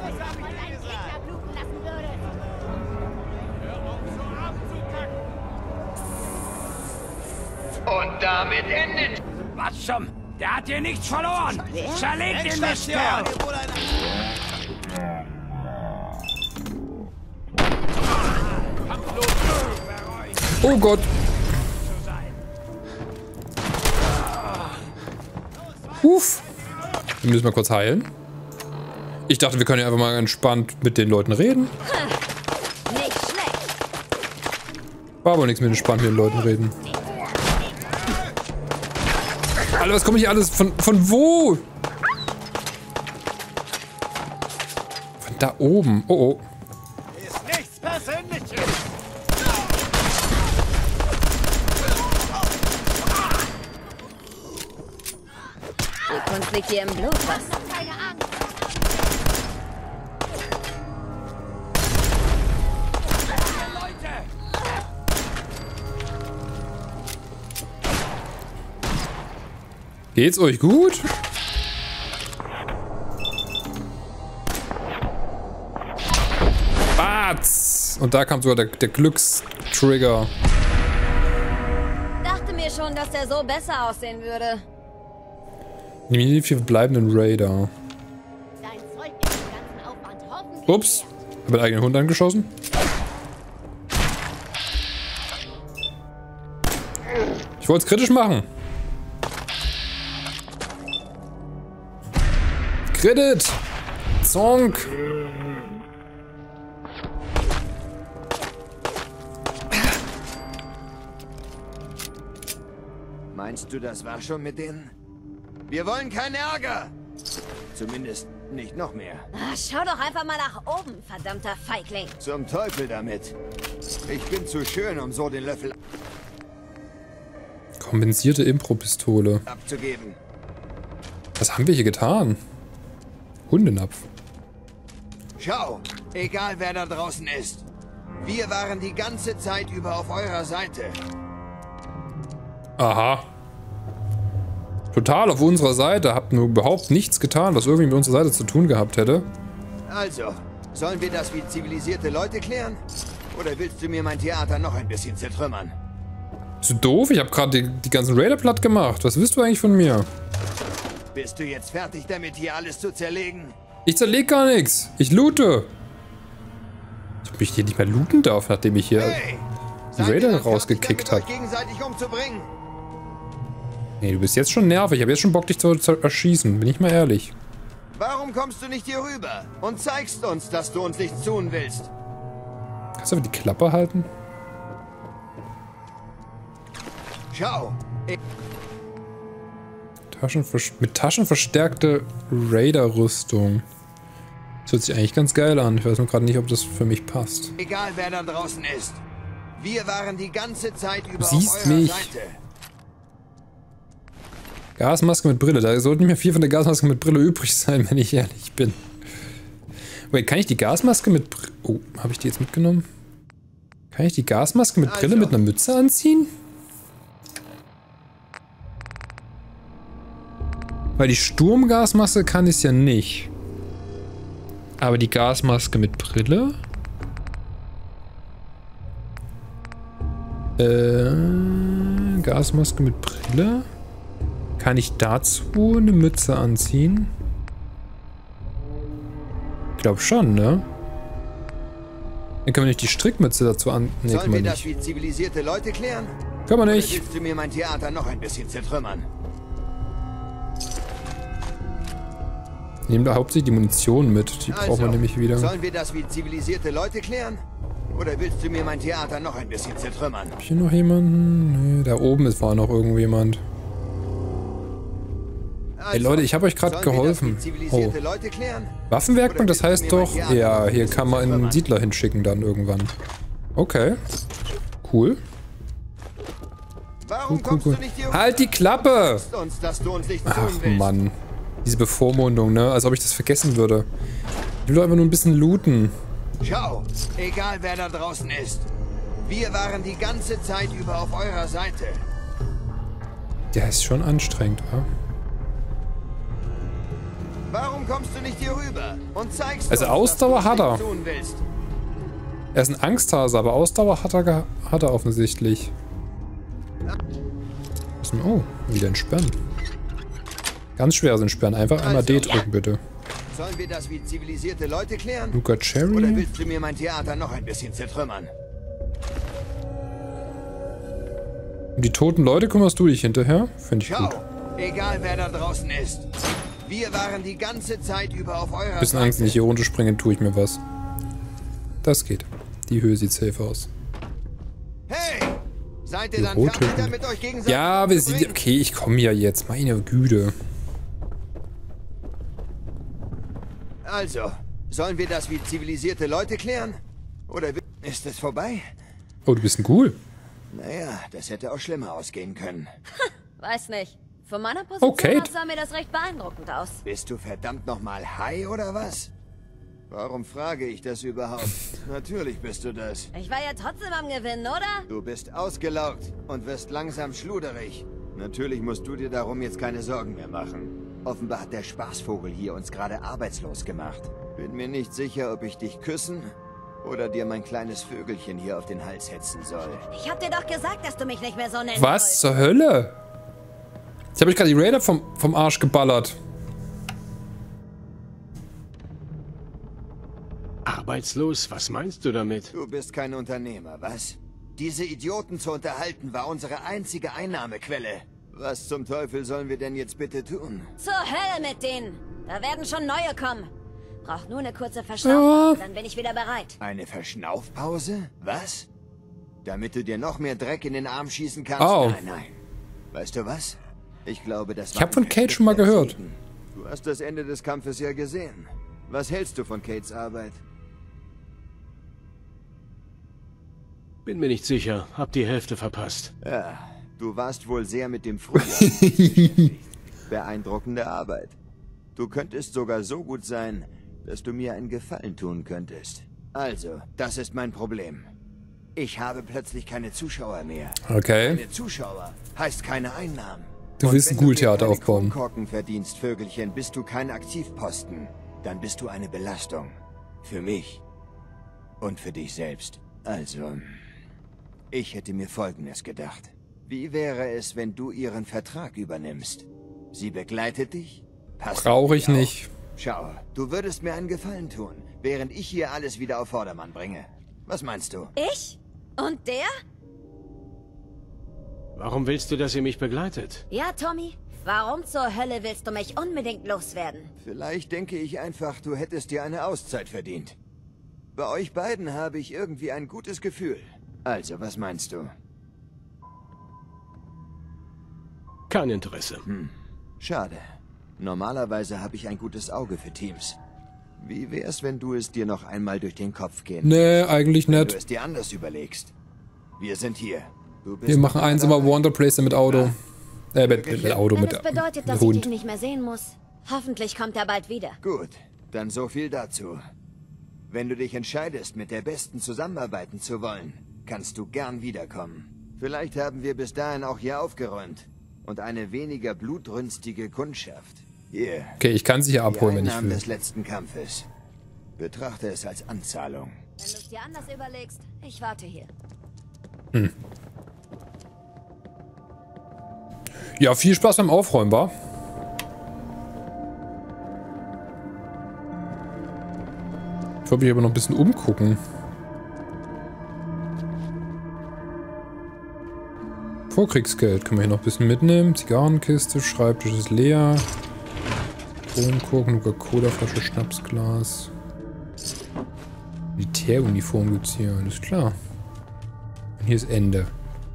Und damit endet... Was zum... Der hat hier nichts verloren! Zerlegt den Mistkerl! Oh Gott! Uff! Wir müssen mal kurz heilen. Ich dachte, wir können ja einfach mal entspannt mit den Leuten reden. War aber nichts mit entspannt mit den Leuten reden. Alter, was komme ich alles? Von, von wo? Da oben. Oh, oh. Ist nichts Persönliches. Die Kunst liegt hier im Blut, was? Keine Angst. Geht's euch gut? Batz! Und da kam sogar der, der Glückstrigger. Dachte mir schon, dass der so besser aussehen würde. Die vier verbleibenden Raider. Dein Zeug ist den ganzen Aufwand hoffentlich. Ups. Hab meinen eigenen Hund angeschossen. Ich wollte es kritisch machen. Credit! Zonk! Meinst du, das war schon mit denen? Wir wollen keinen Ärger! Zumindest nicht noch mehr. Ah, schau doch einfach mal nach oben, verdammter Feigling. Zum Teufel damit. Ich bin zu schön, um so den Löffel Kompensierte Impro-Pistole. abzugeben. Was haben wir hier getan? Hundenapf. Schau, egal wer da draußen ist. Wir waren die ganze Zeit über auf eurer Seite. Aha. Total auf unserer Seite. Habt nur überhaupt nichts getan, was irgendwie mit unserer Seite zu tun gehabt hätte. Also, sollen wir das wie zivilisierte Leute klären? Oder willst du mir mein Theater noch ein bisschen zertrümmern? Bist du doof? Ich habe gerade die, die ganzen Raider platt gemacht. Was willst du eigentlich von mir? Bist du jetzt fertig damit, hier alles zu zerlegen? Ich zerleg gar nichts. Ich loote. Ich mich hier nicht mehr looten darf, nachdem ich hier Hey, die Raider rausgekickt habe. gegenseitig umzubringen? Nee, du bist jetzt schon nervig. Ich habe jetzt schon Bock, dich zu, zu erschießen. Bin ich mal ehrlich. Warum kommst du nicht hier rüber und zeigst uns, dass du uns nichts tun willst? Kannst du aber die Klappe halten? Schau. Ich Taschenver- mit taschenverstärkte Raider-Rüstung. Das hört sich eigentlich ganz geil an. Ich weiß nur gerade nicht, ob das für mich passt. Egal wer da draußen ist. Wir waren die ganze Zeit über Du siehst auf eurer mich. Seite. Gasmaske mit Brille. Da sollten nicht mehr viel von der Gasmaske mit Brille übrig sein, wenn ich ehrlich bin. Wait, kann ich die Gasmaske mit Brille... Oh, habe ich die jetzt mitgenommen? Kann ich die Gasmaske mit Brille mit einer Mütze anziehen? Weil die Sturmgasmaske kann ich ja nicht. Aber die Gasmaske mit Brille? Äh, Gasmaske mit Brille? Kann ich dazu eine Mütze anziehen? Ich glaube schon, ne? Dann können wir nicht die Strickmütze dazu an... Ne, Sollen können wir wir das nicht. wie zivilisierte Leute klären? Kann man Oder nicht. willst du mir mein Theater noch ein bisschen zertrümmern? Nehmen da hauptsächlich die Munition mit. Die brauchen wir Also, nämlich wieder. Sollen wir das wie zivilisierte Leute klären? Oder willst du mir mein Theater noch ein bisschen zertrümmern? Hab ich hier noch jemanden? Nee, da oben ist war noch irgendjemand. Ey Leute, ich habe euch gerade Also, Sollen wir das geholfen. wie zivilisierte Oh. Leute klären? Waffenwerkbank, das heißt doch... Ja, hier kann man einen Siedler hinschicken dann irgendwann. Okay. Cool. Warum Cool, cool, kommst cool. du nicht hier Halt die Klappe! Sagst uns, dass du uns nichts Ach tun willst. Mann. Diese Bevormundung, ne? Als ob ich das vergessen würde. Ich will doch einfach nur ein bisschen looten. Schau, egal wer da draußen ist. Wir waren die ganze Zeit über auf eurer Seite. Der ist schon anstrengend, wa? Warum kommst du nicht hier rüber und zeigst Also uns, Ausdauer dass du hat er. nichts tun willst? Er ist ein Angsthase, aber Ausdauer hat er, ge- hat er offensichtlich. Was denn- Oh, wieder ein Sperren. Ganz schwer sind Sperren. Einfach einmal D drücken, bitte. Sollen wir das wie zivilisierte Leute klären? Luca Cherry? Oder willst du mir mein Theater noch ein bisschen zertrümmern? Um die toten Leute kümmerst du dich hinterher? Finde ich Schau, gut. egal wer da draußen ist. Wir waren die ganze Zeit über auf eurer Bisschen Angst, nicht hier runterspringen, tue ich mir was. Das geht. Die Höhe sieht safe aus. Hey! Seid ihr Die dann rote fertig Hütte. damit, euch gegenseitig Ja, wir sind... umzubringen? Okay, ich komme ja jetzt. Meine Güte. Also, Sollen wir das wie zivilisierte Leute klären? Oder ist es vorbei? Oh, du bist ein Ghoul. Naja, das hätte auch schlimmer ausgehen können. Weiß nicht. Von meiner Position Oh, Kate. aus sah mir das recht beeindruckend aus. Bist du verdammt nochmal high oder was? Warum frage ich das überhaupt? Natürlich bist du das. Ich war ja trotzdem am Gewinnen, oder? Du bist ausgelaugt und wirst langsam schluderig. Natürlich musst du dir darum jetzt keine Sorgen mehr machen. Offenbar hat der Spaßvogel hier uns gerade arbeitslos gemacht. Bin mir nicht sicher, ob ich dich küssen oder dir mein kleines Vögelchen hier auf den Hals hetzen soll. Ich hab dir doch gesagt, dass du mich nicht mehr so nennen Was zur Hölle? Jetzt habe ich gerade die Raider vom, vom Arsch geballert. Arbeitslos? Was meinst du damit? Du bist kein Unternehmer, was? Diese Idioten zu unterhalten war unsere einzige Einnahmequelle. Was zum Teufel sollen wir denn jetzt bitte tun? Zur Hölle mit denen. Da werden schon neue kommen. Brauch nur eine kurze Verschnaufpause, dann bin ich wieder bereit. Eine Verschnaufpause? Was? Damit du dir noch mehr Dreck in den Arm schießen kannst? Oh. Nein, nein. Weißt du was? Ich glaube, das war... Ich habe von Kate schon mal gehört. Du hast das Ende des Kampfes ja gesehen. Was hältst du von Kates Arbeit? Bin mir nicht sicher. Hab die Hälfte verpasst. Ja, du warst wohl sehr mit dem Frühjahr beschäftigt. Beeindruckende Arbeit. Du könntest sogar so gut sein, dass du mir einen Gefallen tun könntest. Also, das ist mein Problem. Ich habe plötzlich keine Zuschauer mehr. Okay. Keine Zuschauer heißt keine Einnahmen. Du willst ein Ghoul-Theater aufbauen. Wenn du Kronkorken verdienst, Vögelchen, bist du kein Aktivposten. Dann bist du eine Belastung. Für mich. Und für dich selbst. Also, ich hätte mir Folgendes gedacht. Wie wäre es, wenn du ihren Vertrag übernimmst? Sie begleitet dich? Passt Brauche ich auf. nicht. Schau, du würdest mir einen Gefallen tun, während ich hier alles wieder auf Vordermann bringe. Was meinst du? Ich? Und der? Warum willst du, dass ihr mich begleitet? Ja, Tommy. Warum zur Hölle willst du mich unbedingt loswerden? Vielleicht denke ich einfach, du hättest dir eine Auszeit verdient. Bei euch beiden habe ich irgendwie ein gutes Gefühl. Also, was meinst du? Kein Interesse. Hm. Schade. Normalerweise habe ich ein gutes Auge für Teams. Wie wär's, wenn du es dir noch einmal durch den Kopf gehen Nee, eigentlich wenn nicht. du es dir anders überlegst. Wir sind hier. Du bist Wir machen eins immer Wonderplacer mit Auto. Äh, mit, mit, mit Auto, Wenn mit es bedeutet, dass Hund. ich dich nicht mehr sehen muss. Hoffentlich kommt er bald wieder. Gut, dann so viel dazu. Wenn du dich entscheidest, mit der Besten zusammenarbeiten zu wollen, kannst du gern wiederkommen. Vielleicht haben wir bis dahin auch hier aufgeräumt. Und eine weniger blutrünstige Kundschaft. Hier. Okay, ich kann sie hier abholen, wenn ich Einnahmen will. des letzten Kampfes. Betrachte es als Anzahlung. Wenn du es dir anders überlegst, ich warte hier. Hm. Ja, viel Spaß beim Aufräumen, wa? Ich würde mich aber noch ein bisschen umgucken. Vorkriegsgeld können wir hier noch ein bisschen mitnehmen. Zigarrenkiste, Schreibtisch ist leer. Kronkorken, Coca-Cola-Flasche, Schnapsglas. Militäruniform gibt's hier, alles klar. Und hier ist Ende.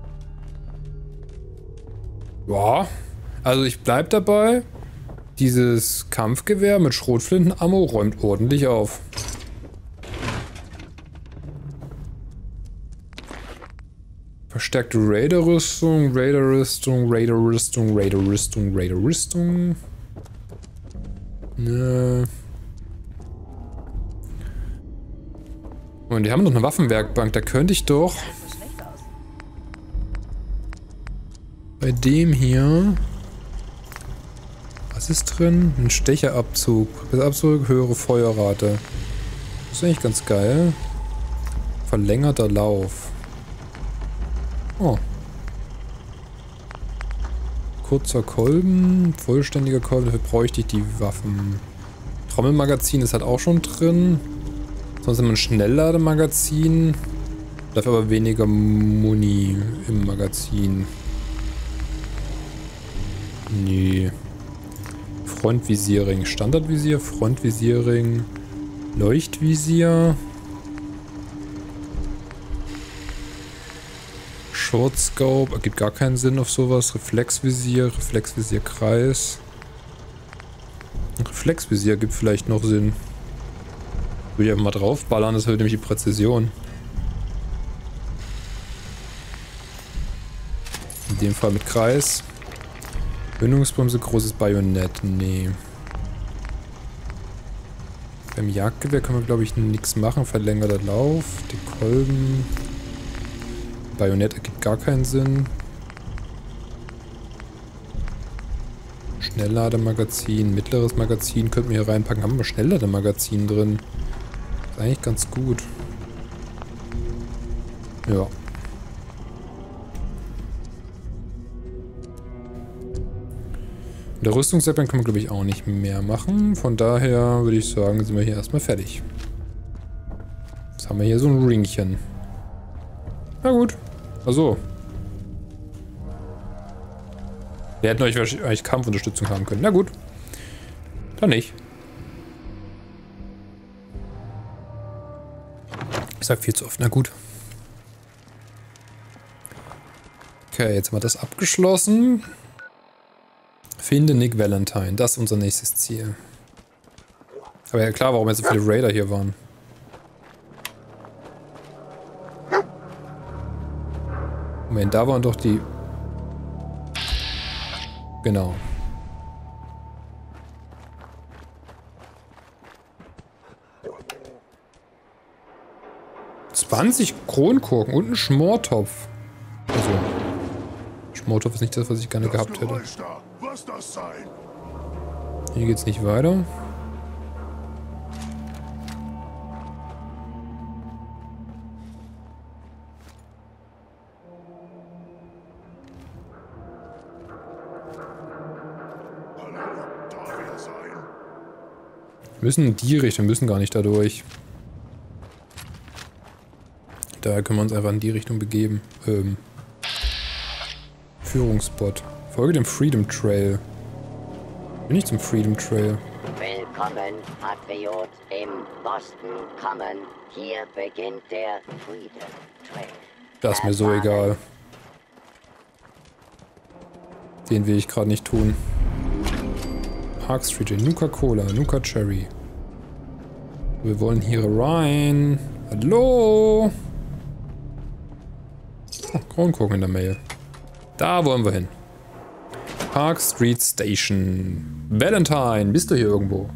Ja, also ich bleib dabei. Dieses Kampfgewehr mit Schrotflinten-Ammo räumt ordentlich auf. Verstärkte Raider-Rüstung, Raider-Rüstung, Raider-Rüstung, Raider-Rüstung, Raider-Rüstung. Ne. Und die haben doch eine Waffenwerkbank, da könnte ich doch bei dem hier. Was ist drin? Ein Stecherabzug. Abzug, höhere Feuerrate. Das ist eigentlich ganz geil. Verlängerter Lauf. Oh. Kurzer Kolben, vollständiger Kolben, dafür bräuchte ich die Waffen. Trommelmagazin ist halt auch schon drin. Sonst haben wir ein Schnelllademagazin. Dafür aber weniger Muni im Magazin. Nee. Frontvisiering, Standardvisier, Frontvisiering, Leuchtvisier. Short Scope, ergibt gar keinen Sinn auf sowas. Reflexvisier, Reflexvisierkreis. Reflexvisier gibt vielleicht noch Sinn. Würde ich einfach mal draufballern, das erhöht nämlich die Präzision. In dem Fall mit Kreis. Mündungsbremse, großes Bajonett. Nee. Beim Jagdgewehr können wir, glaube ich, nichts machen. Verlängerter Lauf, die Kolben. Bajonett ergibt gar keinen Sinn. Schnelllademagazin, mittleres Magazin könnten wir hier reinpacken. Haben wir Schnelllademagazin drin? Ist eigentlich ganz gut. Ja. In der Rüstungsseppern können wir, glaube ich, auch nicht mehr machen. Von daher würde ich sagen, sind wir hier erstmal fertig. Jetzt haben wir hier so ein Ringchen. Na gut. Achso. Wir hätten euch wahrscheinlich Kampfunterstützung haben können. Na gut. Dann nicht. Ich sag viel zu oft. Na gut. Okay, jetzt haben wir das abgeschlossen. Finde Nick Valentine. Das ist unser nächstes Ziel. Aber ja klar, warum jetzt so viele Raider hier waren. Moment, da waren doch die... Genau. zwanzig Kronkorken und ein Schmortopf. Also, Schmortopf ist nicht das, was ich gerne gehabt hätte. Hier geht's nicht weiter. Wir müssen in die Richtung, wir müssen gar nicht da durch. Daher können wir uns einfach in die Richtung begeben. Ähm. Führungsspot. Folge dem Freedom Trail. Bin ich zum Freedom Trail? Willkommen, Patriot im Boston Common. Hier beginnt der Freedom Trail. Das ist mir so egal. Den will ich gerade nicht tun. Park Street, Nuka-Cola, Nuka-Cherry. Wir wollen hier rein. Hallo? Oh, Kronkorken in der Mail. Da wollen wir hin. Park Street Station. Valentine, bist du hier irgendwo?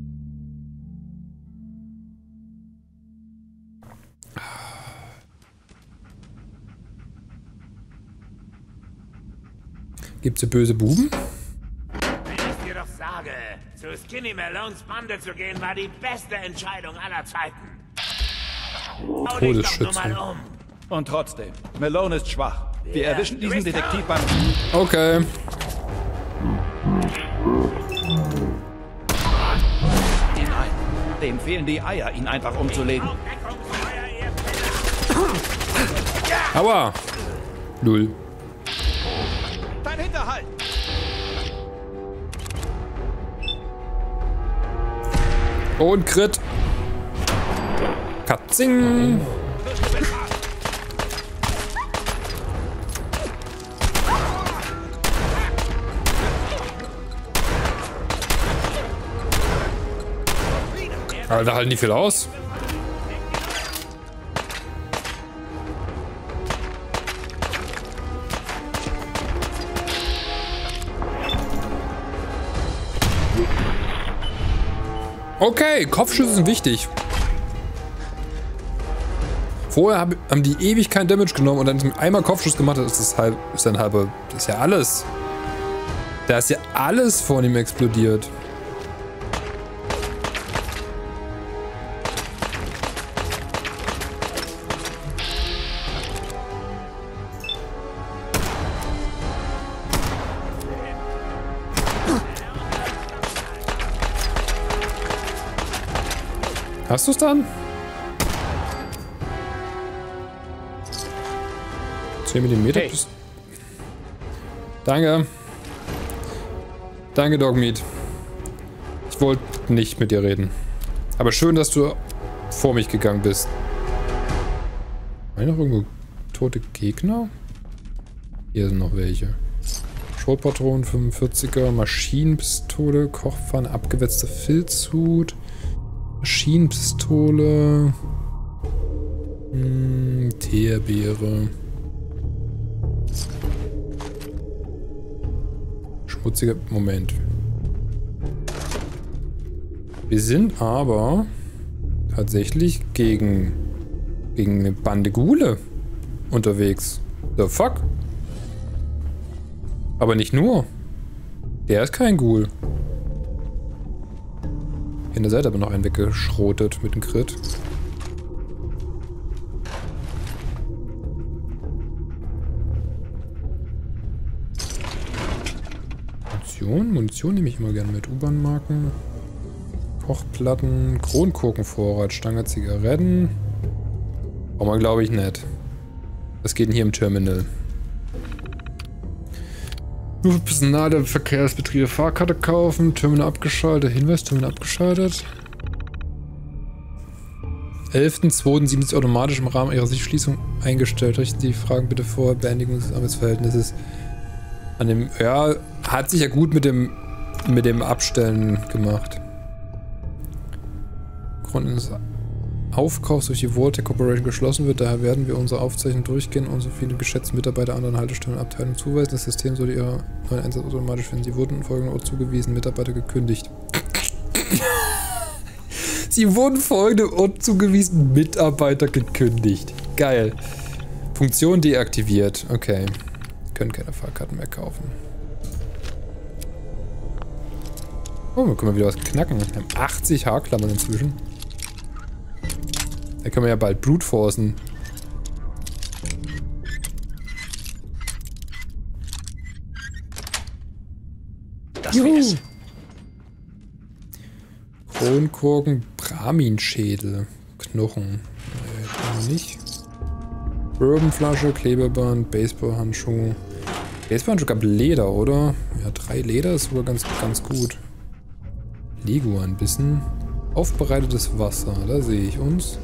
Gibt's hier böse Buben? Wenn ich dir doch sage, zu Skinny Malones Bande zu gehen, war die beste Entscheidung aller Zeiten. Hau dich doch nur mal um. Und trotzdem, Malone ist schwach. Wir ja, erwischen diesen Detektiv beim... Okay. Ihn ein. Dem fehlen die Eier, ihn einfach umzulegen. Aua. Null. Dein Hinterhalt. Und Crit. Katzing. Alter, halten die viel aus? Okay, Kopfschüsse sind wichtig. Vorher hab, haben die ewig kein Damage genommen und dann mit einmal Kopfschuss gemacht, ist das halb, ist dann halbe, das ist ja alles. Da ist ja alles von ihm explodiert. Hast du es dann? zehn Millimeter. Hey. Danke. Danke, Dogmeat. Ich wollte nicht mit dir reden. Aber schön, dass du vor mich gegangen bist. Waren noch irgendwo tote Gegner? Hier sind noch welche. Schrotpatronen, fünfundvierziger, Maschinenpistole, Kochpfanne, abgewetzter Filzhut. Maschinenpistole. Hm, Teerbeere. Schmutziger Moment. Wir sind aber tatsächlich gegen, gegen eine Bande Ghule unterwegs. The fuck? Aber nicht nur. Der ist kein Ghoul. In der Seite aber noch einen weggeschrotet mit dem Crit. Munition? Munition nehme ich immer gerne mit. U-Bahn-Marken. Kochplatten. Kronkorkenvorrat. Stange Zigaretten. Brauchen wir, glaube ich, nicht. Was geht denn hier im Terminal? Nur für Personal der Verkehrsbetriebe Fahrkarte kaufen. Terminal abgeschaltet. Hinweis, Terminal abgeschaltet. elften zweiten siebenundsiebzig automatisch im Rahmen ihrer Sichtschließung eingestellt. Richten Sie die Fragen bitte vor. Beendigung des Arbeitsverhältnisses. An dem, ja, hat sich ja gut mit dem mit dem Abstellen gemacht. Grund des Aufkaufs durch die Voltec Corporation geschlossen wird, daher werden wir unsere Aufzeichnung durchgehen und so viele geschätzte Mitarbeiter anderen Haltestellen und Abteilungen zuweisen. Das System sollte ihrer neuen Einsatz automatisch finden. Sie wurden in folgendem Ort zugewiesen, Mitarbeiter gekündigt. Sie wurden folgendem Ort zugewiesen, Mitarbeiter gekündigt. Geil. Funktion deaktiviert. Okay. Können keine Fahrkarten mehr kaufen. Oh, wir können mal wieder was knacken. Wir haben achtzig Haarklammern inzwischen. Da können wir ja bald Brute forcen. Das wär's. Kronkorken, Braminschädel, Knochen. Nee, brauchen wir nicht. Bourbonflasche, Klebeband, Baseballhandschuh. Baseballhandschuh gab Leder, oder? Ja, drei Leder ist sogar ganz, ganz gut. Lego ein bisschen. Aufbereitetes Wasser, da sehe ich uns.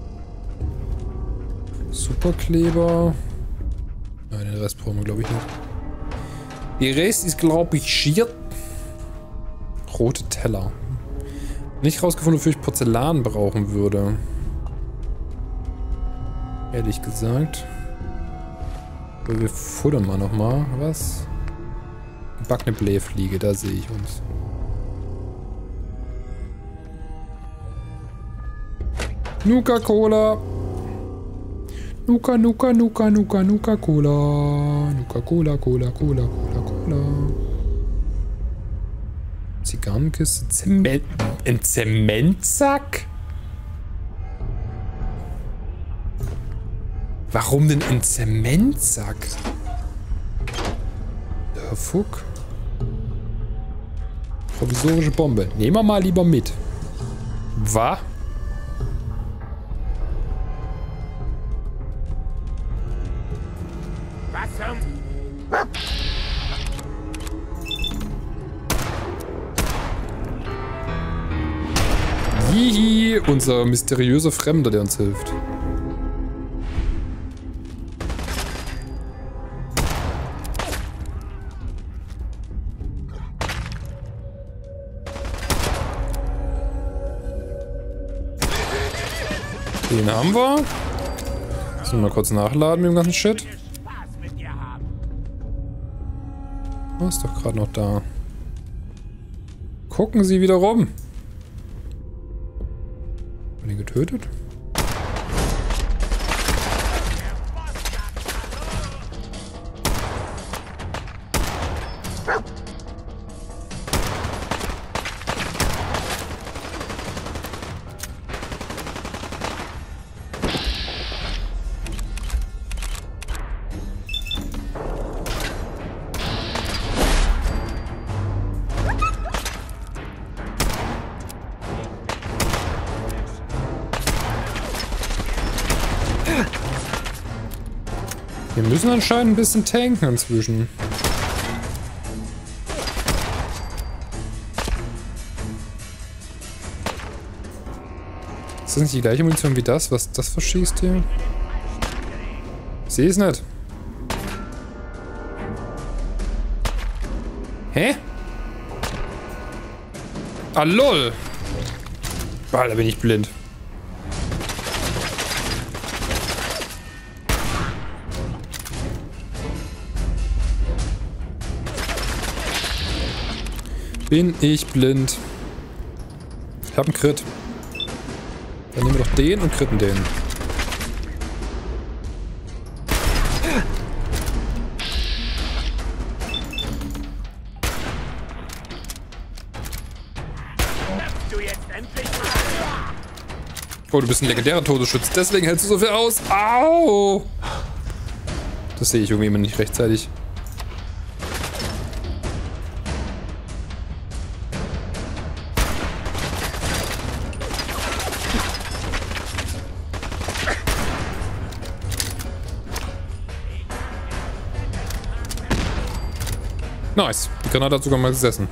Superkleber. Nein, den Rest brauchen wir, glaube ich, nicht. Der Rest ist, glaube ich, schier. Rote Teller. Nicht rausgefunden, wofür ich Porzellan brauchen würde. Ehrlich gesagt. Aber wir futtern mal nochmal. Was? Gebackene Blähfliege, da sehe ich uns. Nuka-Cola. Nuka, Nuka, Nuka, Nuka, Nuka-Cola. Nuka-Cola, Cola, Cola, Cola, Cola. Zigarrenkiste. Zement. Ein Zementsack? Warum denn ein Zementsack? Der Fuck. Provisorische Bombe. Nehmen wir mal lieber mit. Was? Hihi, unser mysteriöser Fremder, der uns hilft. Den haben wir. Müssen wir mal kurz nachladen mit dem ganzen Shit. Oh, ist doch gerade noch da. Gucken Sie wieder rum. Haben wir den getötet? Wir müssen anscheinend ein bisschen tanken inzwischen. Ist das nicht die gleiche Munition wie das, was das verschießt hier? Ich sehe es nicht. Hä? Ah, lol. Boah, da bin ich blind. Bin ich blind. Ich hab einen Crit. Dann nehmen wir doch den und critten den. Oh, du bist ein legendärer Todesschütze, deswegen hältst du so viel aus. Au! Das sehe ich irgendwie immer nicht rechtzeitig. Nice. Die Granate hat sogar mal gesessen.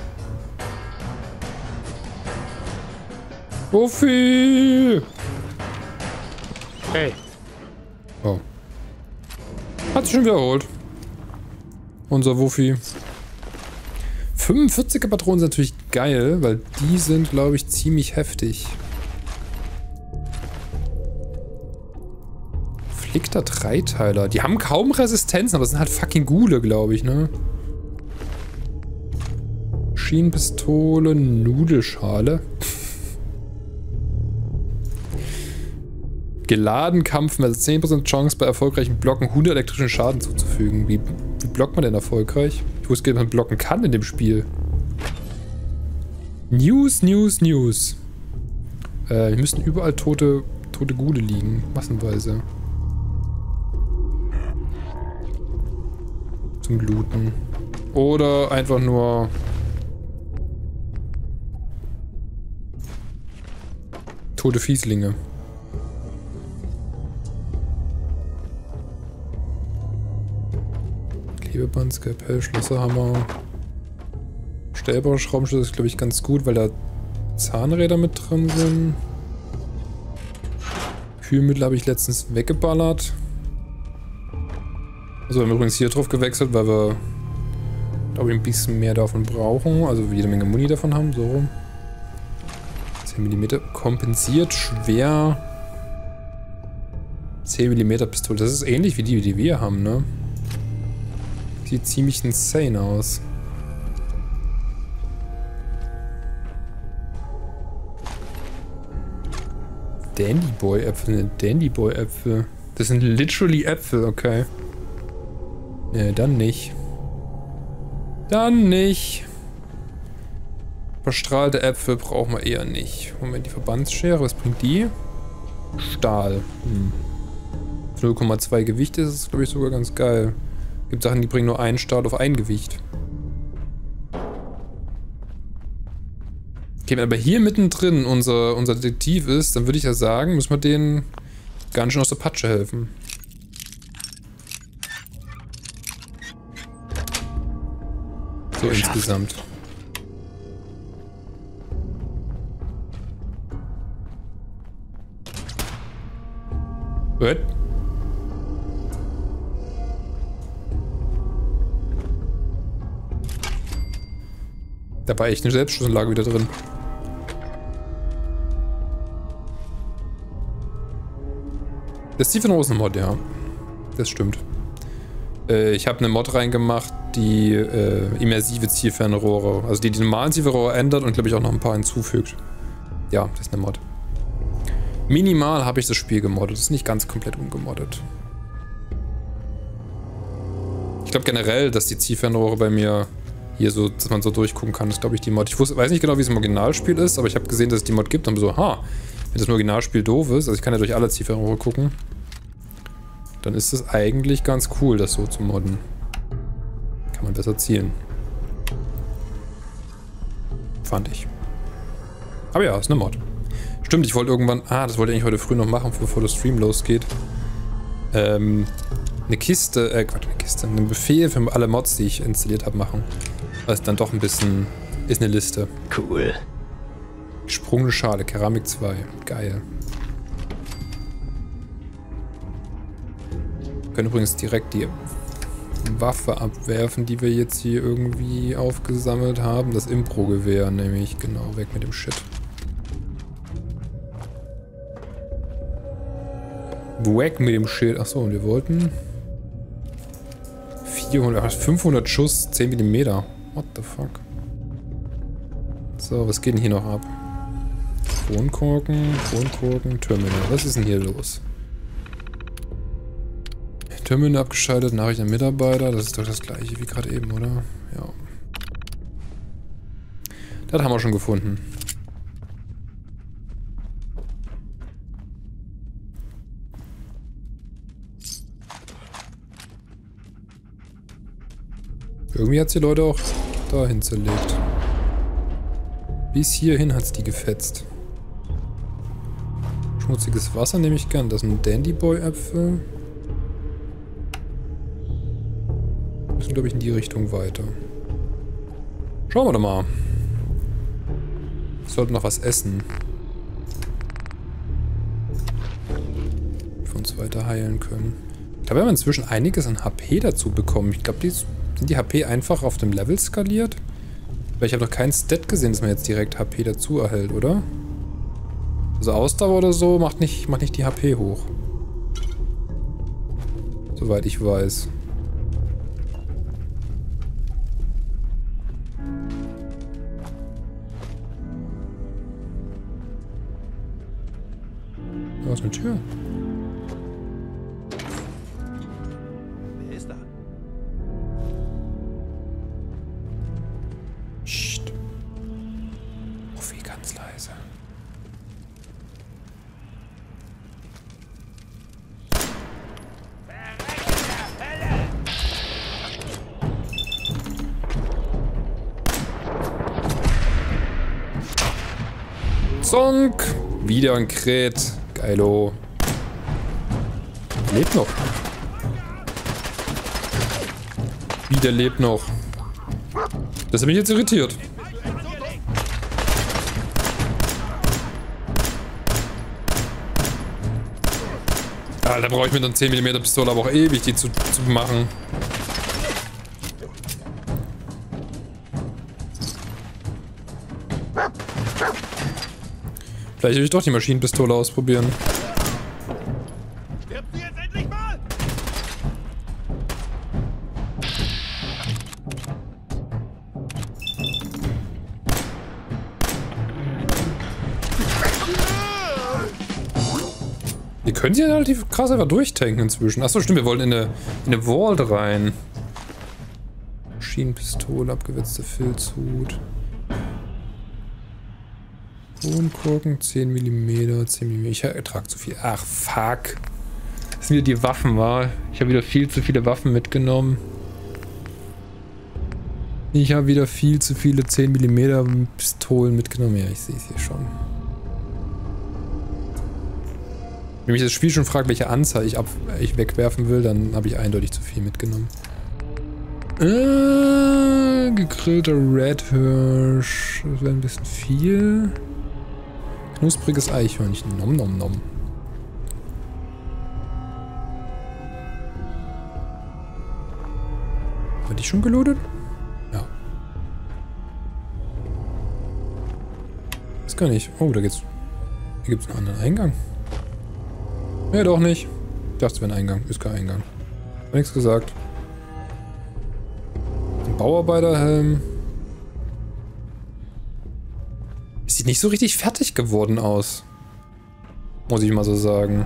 Wuffi! Hey. Oh. Hat sich schon wiederholt. Unser Wuffi. fünfundvierziger Patronen sind natürlich geil, weil die sind, glaube ich, ziemlich heftig. Flickter Dreiteiler. Die haben kaum Resistenzen, aber es sind halt fucking Ghule, glaube ich, ne? Schienenpistole, Nudelschale. Geladen Kampfmesser, zehn Prozent Chance bei erfolgreichen Blocken hundert elektrischen Schaden zuzufügen. Wie, wie blockt man denn erfolgreich? Ich wusste gar nicht, dass man blocken kann in dem Spiel. News, News, News. Äh, hier müssten überall tote, tote Ghule liegen. Massenweise. Zum Looten. Oder einfach nur... tote Fieslinge. Klebeband, Skalpell, Schlosserhammer. Stellbarer Schraubenschlüssel ist, glaube ich, ganz gut, weil da Zahnräder mit drin sind. Kühlmittel habe ich letztens weggeballert. Also wir haben übrigens hier drauf gewechselt, weil wir, glaube ich, ein bisschen mehr davon brauchen. Also jede Menge Muni davon haben, so rum. zehn Millimeter. Kompensiert schwer. zehn Millimeter Pistole. Das ist ähnlich wie die, die wir haben, ne? Sieht ziemlich insane aus. Dandyboy-Äpfel, ne, Dandyboy-Äpfel. Das sind literally Äpfel, okay. Ne, dann nicht. Dann nicht. Verstrahlte Äpfel brauchen wir eher nicht. Moment, die Verbandsschere, was bringt die? Stahl. Hm. null Komma zwei Gewicht ist es, glaube ich, sogar ganz geil. Gibt Sachen, die bringen nur einen Stahl auf ein Gewicht. Okay, wenn aber hier mittendrin unser, unser Detektiv ist, dann würde ich ja sagen, müssen wir denen ganz schön aus der Patsche helfen. So insgesamt. What? Da war echt eine Selbstschussanlage wieder drin. Das Tiefenrohr ist eine Mod, ja. Das stimmt. Äh, ich habe eine Mod reingemacht, die äh, immersive Zielfernrohre, also die die normalen Zielfernrohre ändert und glaube ich auch noch ein paar hinzufügt. Ja, das ist eine Mod. Minimal habe ich das Spiel gemoddet. Das ist nicht ganz komplett ungemoddet. Ich glaube generell, dass die Zielfernrohre bei mir hier so, dass man so durchgucken kann, ist glaube ich die Mod. Ich wusste, weiß nicht genau, wie es im Originalspiel ist, aber ich habe gesehen, dass es die Mod gibt und so, ha, wenn das im Originalspiel doof ist, also ich kann ja durch alle Zielfernrohre gucken, dann ist es eigentlich ganz cool, das so zu modden. Kann man besser zielen. Fand ich. Aber ja, ist eine Mod. Stimmt, ich wollte irgendwann, ah, das wollte ich eigentlich heute früh noch machen, bevor der Stream losgeht. Ähm, eine Kiste, äh, Quatsch, eine Kiste, einen Befehl für alle Mods, die ich installiert habe, machen. Das ist dann doch ein bisschen, ist eine Liste. Cool. Gesprungene Schale, Keramik zwei, geil. Wir können übrigens direkt die Waffe abwerfen, die wir jetzt hier irgendwie aufgesammelt haben. Das Impro-Gewehr nämlich, genau, weg mit dem Shit. Wack mit dem Schild. Achso, und wir wollten vierhundert, fünfhundert Schuss, zehn Millimeter. What the fuck? So, was geht denn hier noch ab? Kronkorken, Kronkorken, Terminal. Was ist denn hier los? Terminal abgeschaltet, Nachricht an Mitarbeiter. Das ist doch das gleiche wie gerade eben, oder? Ja. Das haben wir schon gefunden. Irgendwie hat es die Leute auch dahin zerlegt. Bis hierhin hat es die gefetzt. Schmutziges Wasser nehme ich gern. Das sind Dandyboy-Äpfel. Müssen, glaube ich, in die Richtung weiter. Schauen wir doch mal. Wir sollten noch was essen. Für uns weiter heilen können. Ich glaube, wir haben inzwischen einiges an H P dazu bekommen. Ich glaube, die, sind die H P einfach auf dem Level skaliert? Weil ich habe noch keinen Stat gesehen, dass man jetzt direkt H P dazu erhält, oder? Also Ausdauer oder so macht nicht, macht nicht die H P hoch. Soweit ich weiß. Da ist eine Tür. Wer ist da? Psst. Ruf wie ganz leise. Zonk! Wieder ein Kret. Geilo. Lebt noch. Wieder lebt noch. Das hat mich jetzt irritiert. Alter, brauche ich mit einer zehn Millimeter Pistole aber auch ewig, die zu, zu machen. Vielleicht will ich doch die Maschinenpistole ausprobieren. Die können sie ja relativ krass einfach durchtanken inzwischen. Achso, stimmt, wir wollen in eine, in eine Vault rein. Maschinenpistole, abgewetzter Filzhut. Kronkorken, zehn Millimeter, zehn Millimeter. Ich ertrage zu viel. Ach, fuck. Das sind wieder die Waffen, war. Ich habe wieder viel zu viele Waffen mitgenommen. Ich habe wieder viel zu viele zehn Millimeter Pistolen mitgenommen. Ja, ich sehe es hier schon. Wenn mich das Spiel schon fragt, welche Anzahl ich, ab ich wegwerfen will, dann habe ich eindeutig zu viel mitgenommen. Äh, gegrillter Red Hirsch. Das wäre ein bisschen viel. Knuspriges Eichhörnchen. Nom nom nom. Hat die schon gelootet? Ja. Ist gar nicht. Oh, da geht's. Hier gibt's einen anderen Eingang. Nee, doch nicht. Ich dachte, es wäre ein Eingang. Ist kein Eingang. Hab nichts gesagt. Ein Bauarbeiterhelm. Sieht nicht so richtig fertig geworden aus. Muss ich mal so sagen.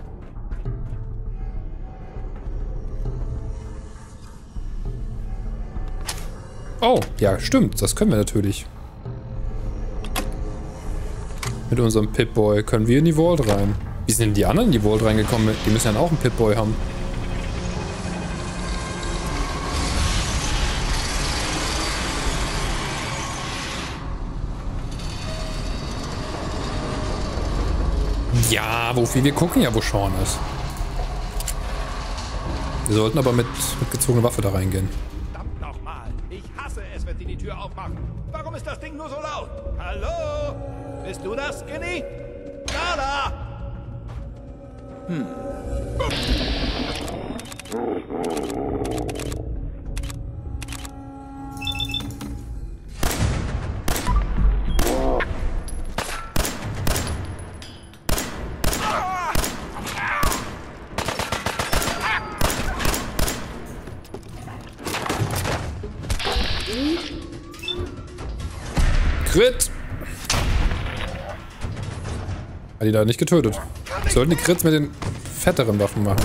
Oh, ja, stimmt. Das können wir natürlich. Mit unserem Pip-Boy können wir in die Vault rein. Wie sind denn die anderen in die Vault reingekommen? Die müssen ja auch einen Pip-Boy haben. Ja, wofür wir gucken ja, wo Sean ist. Wir sollten aber mit, mit gezogener Waffe da reingehen. Verdammt nochmal. Ich hasse es, wenn sie die Tür aufmachen. Warum ist das Ding nur so laut? Hallo? Bist du das, Skinny? Da, da! Hm. Crit! Hat die da nicht getötet. Sollten die Crits mit den fetteren Waffen machen.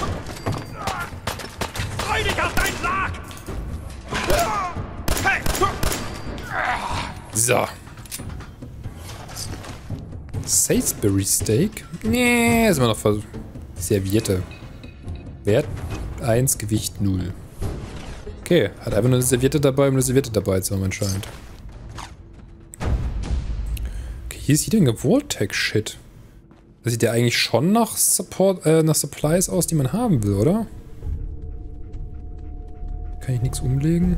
Freu dich auf deinen Schlag! Hey! So. Salisbury Steak? Nee, ist immer noch Vers Serviette. Wert eins, Gewicht null. Okay, hat einfach nur eine Serviette dabei, um eine Serviette dabei zu haben anscheinend. Okay, hier ist jede Menge Vortex-Shit. Das sieht ja eigentlich schon nach Support, äh, nach Supplies aus, die man haben will, oder? Kann ich nichts umlegen?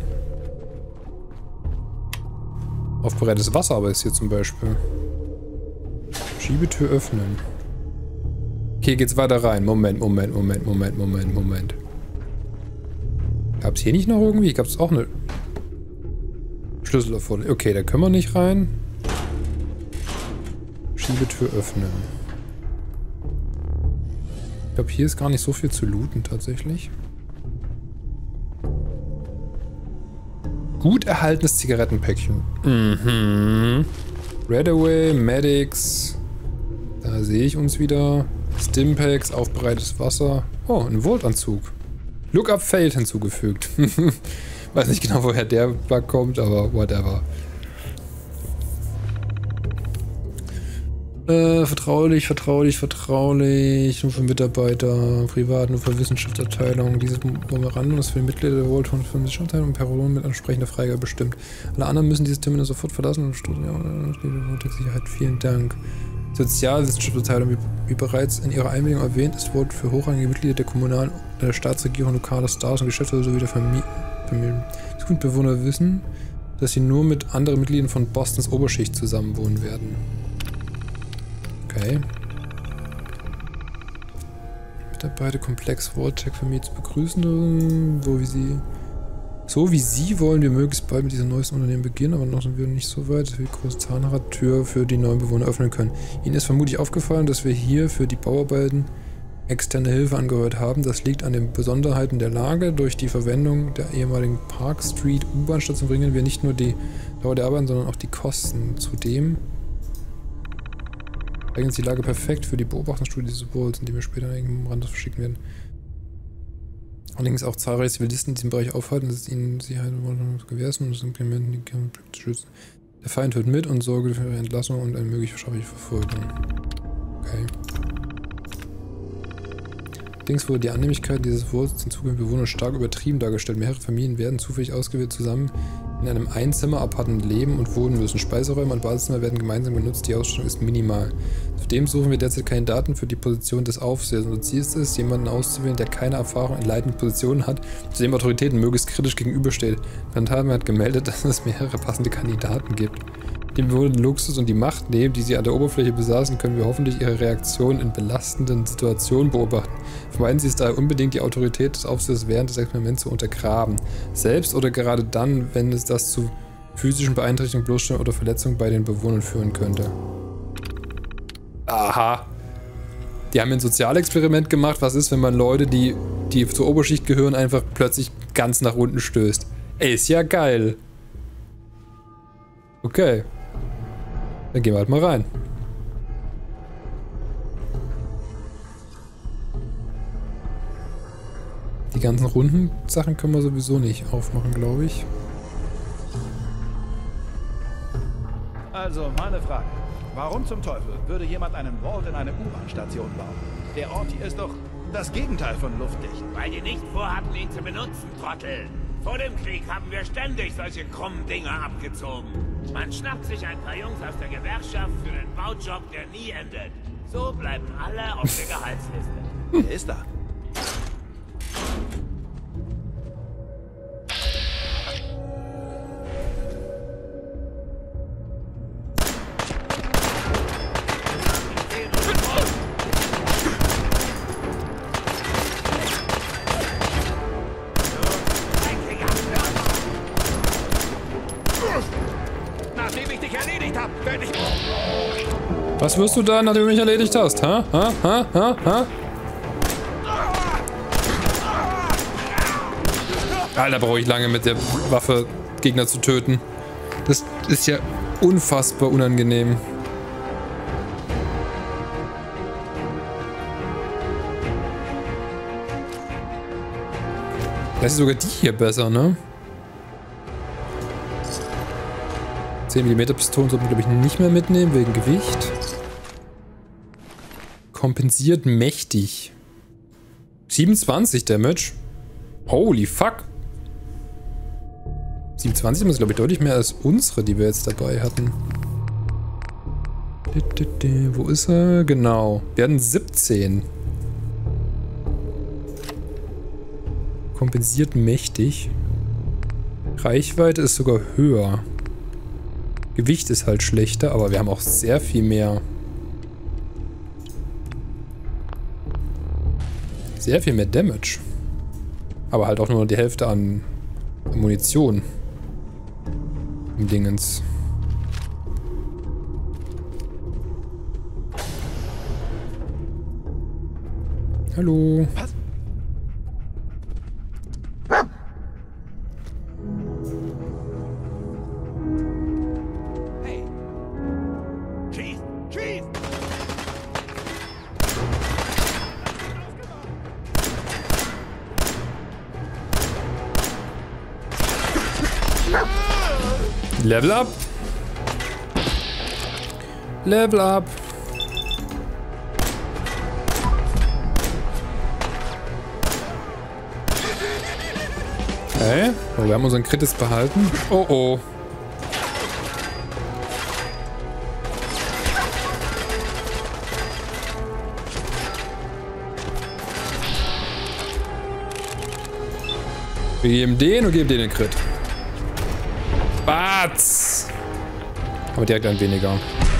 Aufbereitetes Wasser aber ist hier zum Beispiel. Schiebetür öffnen. Okay, geht's weiter rein. Moment, Moment, Moment, Moment, Moment, Moment. Gab's hier nicht noch irgendwie? Gab's auch eine Schlüssel davon? Okay, da können wir nicht rein. Schiebetür öffnen. Ich glaube, hier ist gar nicht so viel zu looten tatsächlich. Gut erhaltenes Zigarettenpäckchen. Mhm. Redaway, Medics. Da sehe ich uns wieder. Stimpaks, aufbereitetes Wasser. Oh, ein Volt-Anzug. Lookup failed hinzugefügt. Weiß nicht genau, woher der Bug kommt, aber whatever. Äh, vertraulich, vertraulich, vertraulich. Nur für Mitarbeiter, privat, nur für Wissenschaftsabteilung. Dieses Memorandum ist für die Mitglieder der Vault von Wissenschaftsabteilung und Personen mit entsprechender Freigabe bestimmt. Alle anderen müssen dieses Terminal sofort verlassen und studieren. Sicherheit, vielen Dank. Sozialwissenschaftsabteilung, wie, wie bereits in ihrer Einwilligung erwähnt, ist Wort für hochrangige Mitglieder der kommunalen, der Staatsregierung, lokale Stars und Geschäftsführer sowie der Familie. Familie. Die Grundbewohner wissen, dass sie nur mit anderen Mitgliedern von Bostons Oberschicht zusammenwohnen werden. Okay. Mitarbeiterkomplex Vortex Familie zu begrüßen, so wie sie so wie sie wollen wir möglichst bald mit diesem neuesten Unternehmen beginnen, aber noch sind wir nicht so weit, dass wir die große Zahnradtür für die neuen Bewohner öffnen können. Ihnen ist vermutlich aufgefallen, dass wir hier für die Bauarbeiten externe Hilfe angehört haben. Das liegt an den Besonderheiten der Lage. Durch die Verwendung der ehemaligen Park Street U-Bahn-Station bringen wir nicht nur die Dauer der Arbeiten, sondern auch die Kosten. Zudem eignet sich die Lage perfekt für die Beobachtungsstudie des Symbols, indem wir später am Rand verschicken werden. Allerdings auch zahlreiche Zivilisten in diesem Bereich aufhalten, dass es ihnen Sicherheit und gewährleisten und das Implementen die zu schützen. Der Feind hört mit und sorgt für ihre Entlassung und eine mögliche strafliche Verfolgung. Okay. Allerdings wurde die Annehmlichkeit dieses Wortes den zukünftigen Bewohnern stark übertrieben dargestellt. Mehrere Familien werden zufällig ausgewählt zusammen in einem Einzimmer-Apartment leben und wohnen müssen. Speiseräume und Badezimmer werden gemeinsam genutzt, die Ausstattung ist minimal. Zudem suchen wir derzeit Kandidaten für die Position des Aufsehers. Unser Ziel ist es, jemanden auszuwählen, der keine Erfahrung in leitenden Positionen hat, zu dem Autoritäten möglichst kritisch gegenübersteht. Kandidaten hat gemeldet, dass es mehrere passende Kandidaten gibt. Dem wir den Luxus und die Macht nehmen, die sie an der Oberfläche besaßen, können wir hoffentlich ihre Reaktionen in belastenden Situationen beobachten. Vermeiden Sie es daher unbedingt, die Autorität des Aufsehers während des Experiments zu untergraben. Selbst oder gerade dann, wenn es das zu physischen Beeinträchtigungen, Bloßstellung oder Verletzungen bei den Bewohnern führen könnte. Aha. Die haben ein Sozialexperiment gemacht. Was ist, wenn man Leute, die, die zur Oberschicht gehören, einfach plötzlich ganz nach unten stößt? Ey, ist ja geil. Okay. Dann gehen wir halt mal rein. Die ganzen runden Sachen können wir sowieso nicht aufmachen, glaube ich. Also, meine Frage. Warum zum Teufel würde jemand einen Vault in eine U-Bahn-Station bauen? Der Ort hier ist doch das Gegenteil von luftdicht. Weil die nicht vorhatten, ihn zu benutzen, Trottel. Vor dem Krieg haben wir ständig solche krummen Dinger abgezogen. Man schnappt sich ein paar Jungs aus der Gewerkschaft für einen Baujob, der nie endet. So bleiben alle auf der Gehaltsliste. Wer ist da? Was wirst du da, nachdem du mich erledigt hast? Ha? Ha? Ha? Ha? Ha? Alter, brauche ich lange mit der Waffe Gegner zu töten. Das ist ja unfassbar unangenehm. Das ist sogar die hier besser, ne? zehn Millimeter Pistolen sollten wir, glaube ich, nicht mehr mitnehmen, wegen Gewicht. Kompensiert mächtig. siebenundzwanzig Damage. Holy fuck. siebenundzwanzig ist, glaube ich, deutlich mehr als unsere, die wir jetzt dabei hatten. Wo ist er? Genau. Wir hatten siebzehn. Kompensiert mächtig. Reichweite ist sogar höher. Gewicht ist halt schlechter, aber wir haben auch sehr viel mehr. Sehr viel mehr Damage. Aber halt auch nur die Hälfte an Munition. Im Dingens. Hallo. Was? Hey. Schieß! Schieß! Level up. Level up. Okay. Oh, wir haben unseren Kritis behalten. Oh oh. Wir geben den und geben den den Crit. Batz! Aber direkt ein weniger.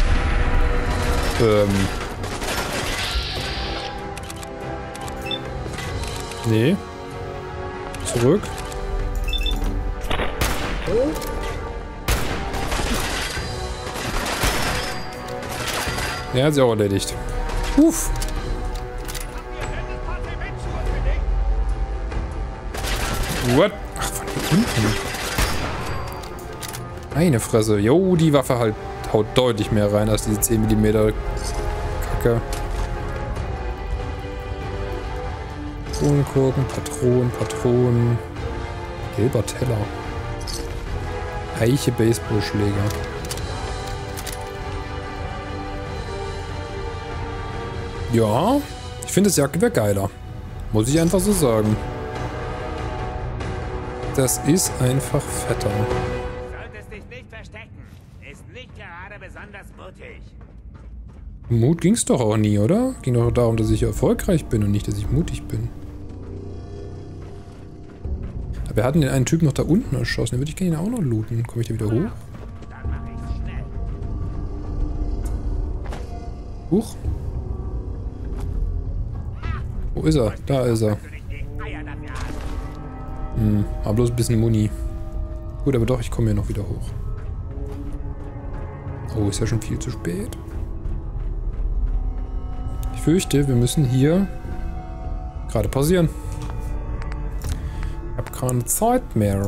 Ähm. Nee. Zurück. Ja, hat sie auch erledigt. Uff. What? Ach, von hier unten. Meine Fresse. Jo, die Waffe halt haut deutlich mehr rein als diese zehn Millimeter Kacke. Patronenkorken, Patronen, Patronen. Gelber Teller. Eiche Baseballschläger. Ja, ich finde das Jagdgewehr geiler. Muss ich einfach so sagen. Das ist einfach fetter. Solltest dich nicht verstecken. Ist nicht gerade besonders mutig. Mut ging's doch auch nie, oder? Ging doch darum, dass ich erfolgreich bin und nicht, dass ich mutig bin. Aber wir hatten den einen Typen noch da unten erschossen. Den würde ich gerne auch noch looten. Komme ich da wieder hoch? Huch. Wo ist er? Da ist er. Hm, aber bloß ein bisschen Muni. Gut, aber doch, ich komme hier noch wieder hoch. Oh, ist ja schon viel zu spät. Ich fürchte, wir müssen hier gerade pausieren. Ich habe keine Zeit mehr.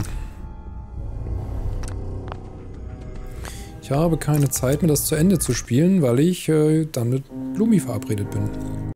Ich habe keine Zeit mehr, das zu Ende zu spielen, weil ich äh, dann mit Lumi verabredet bin.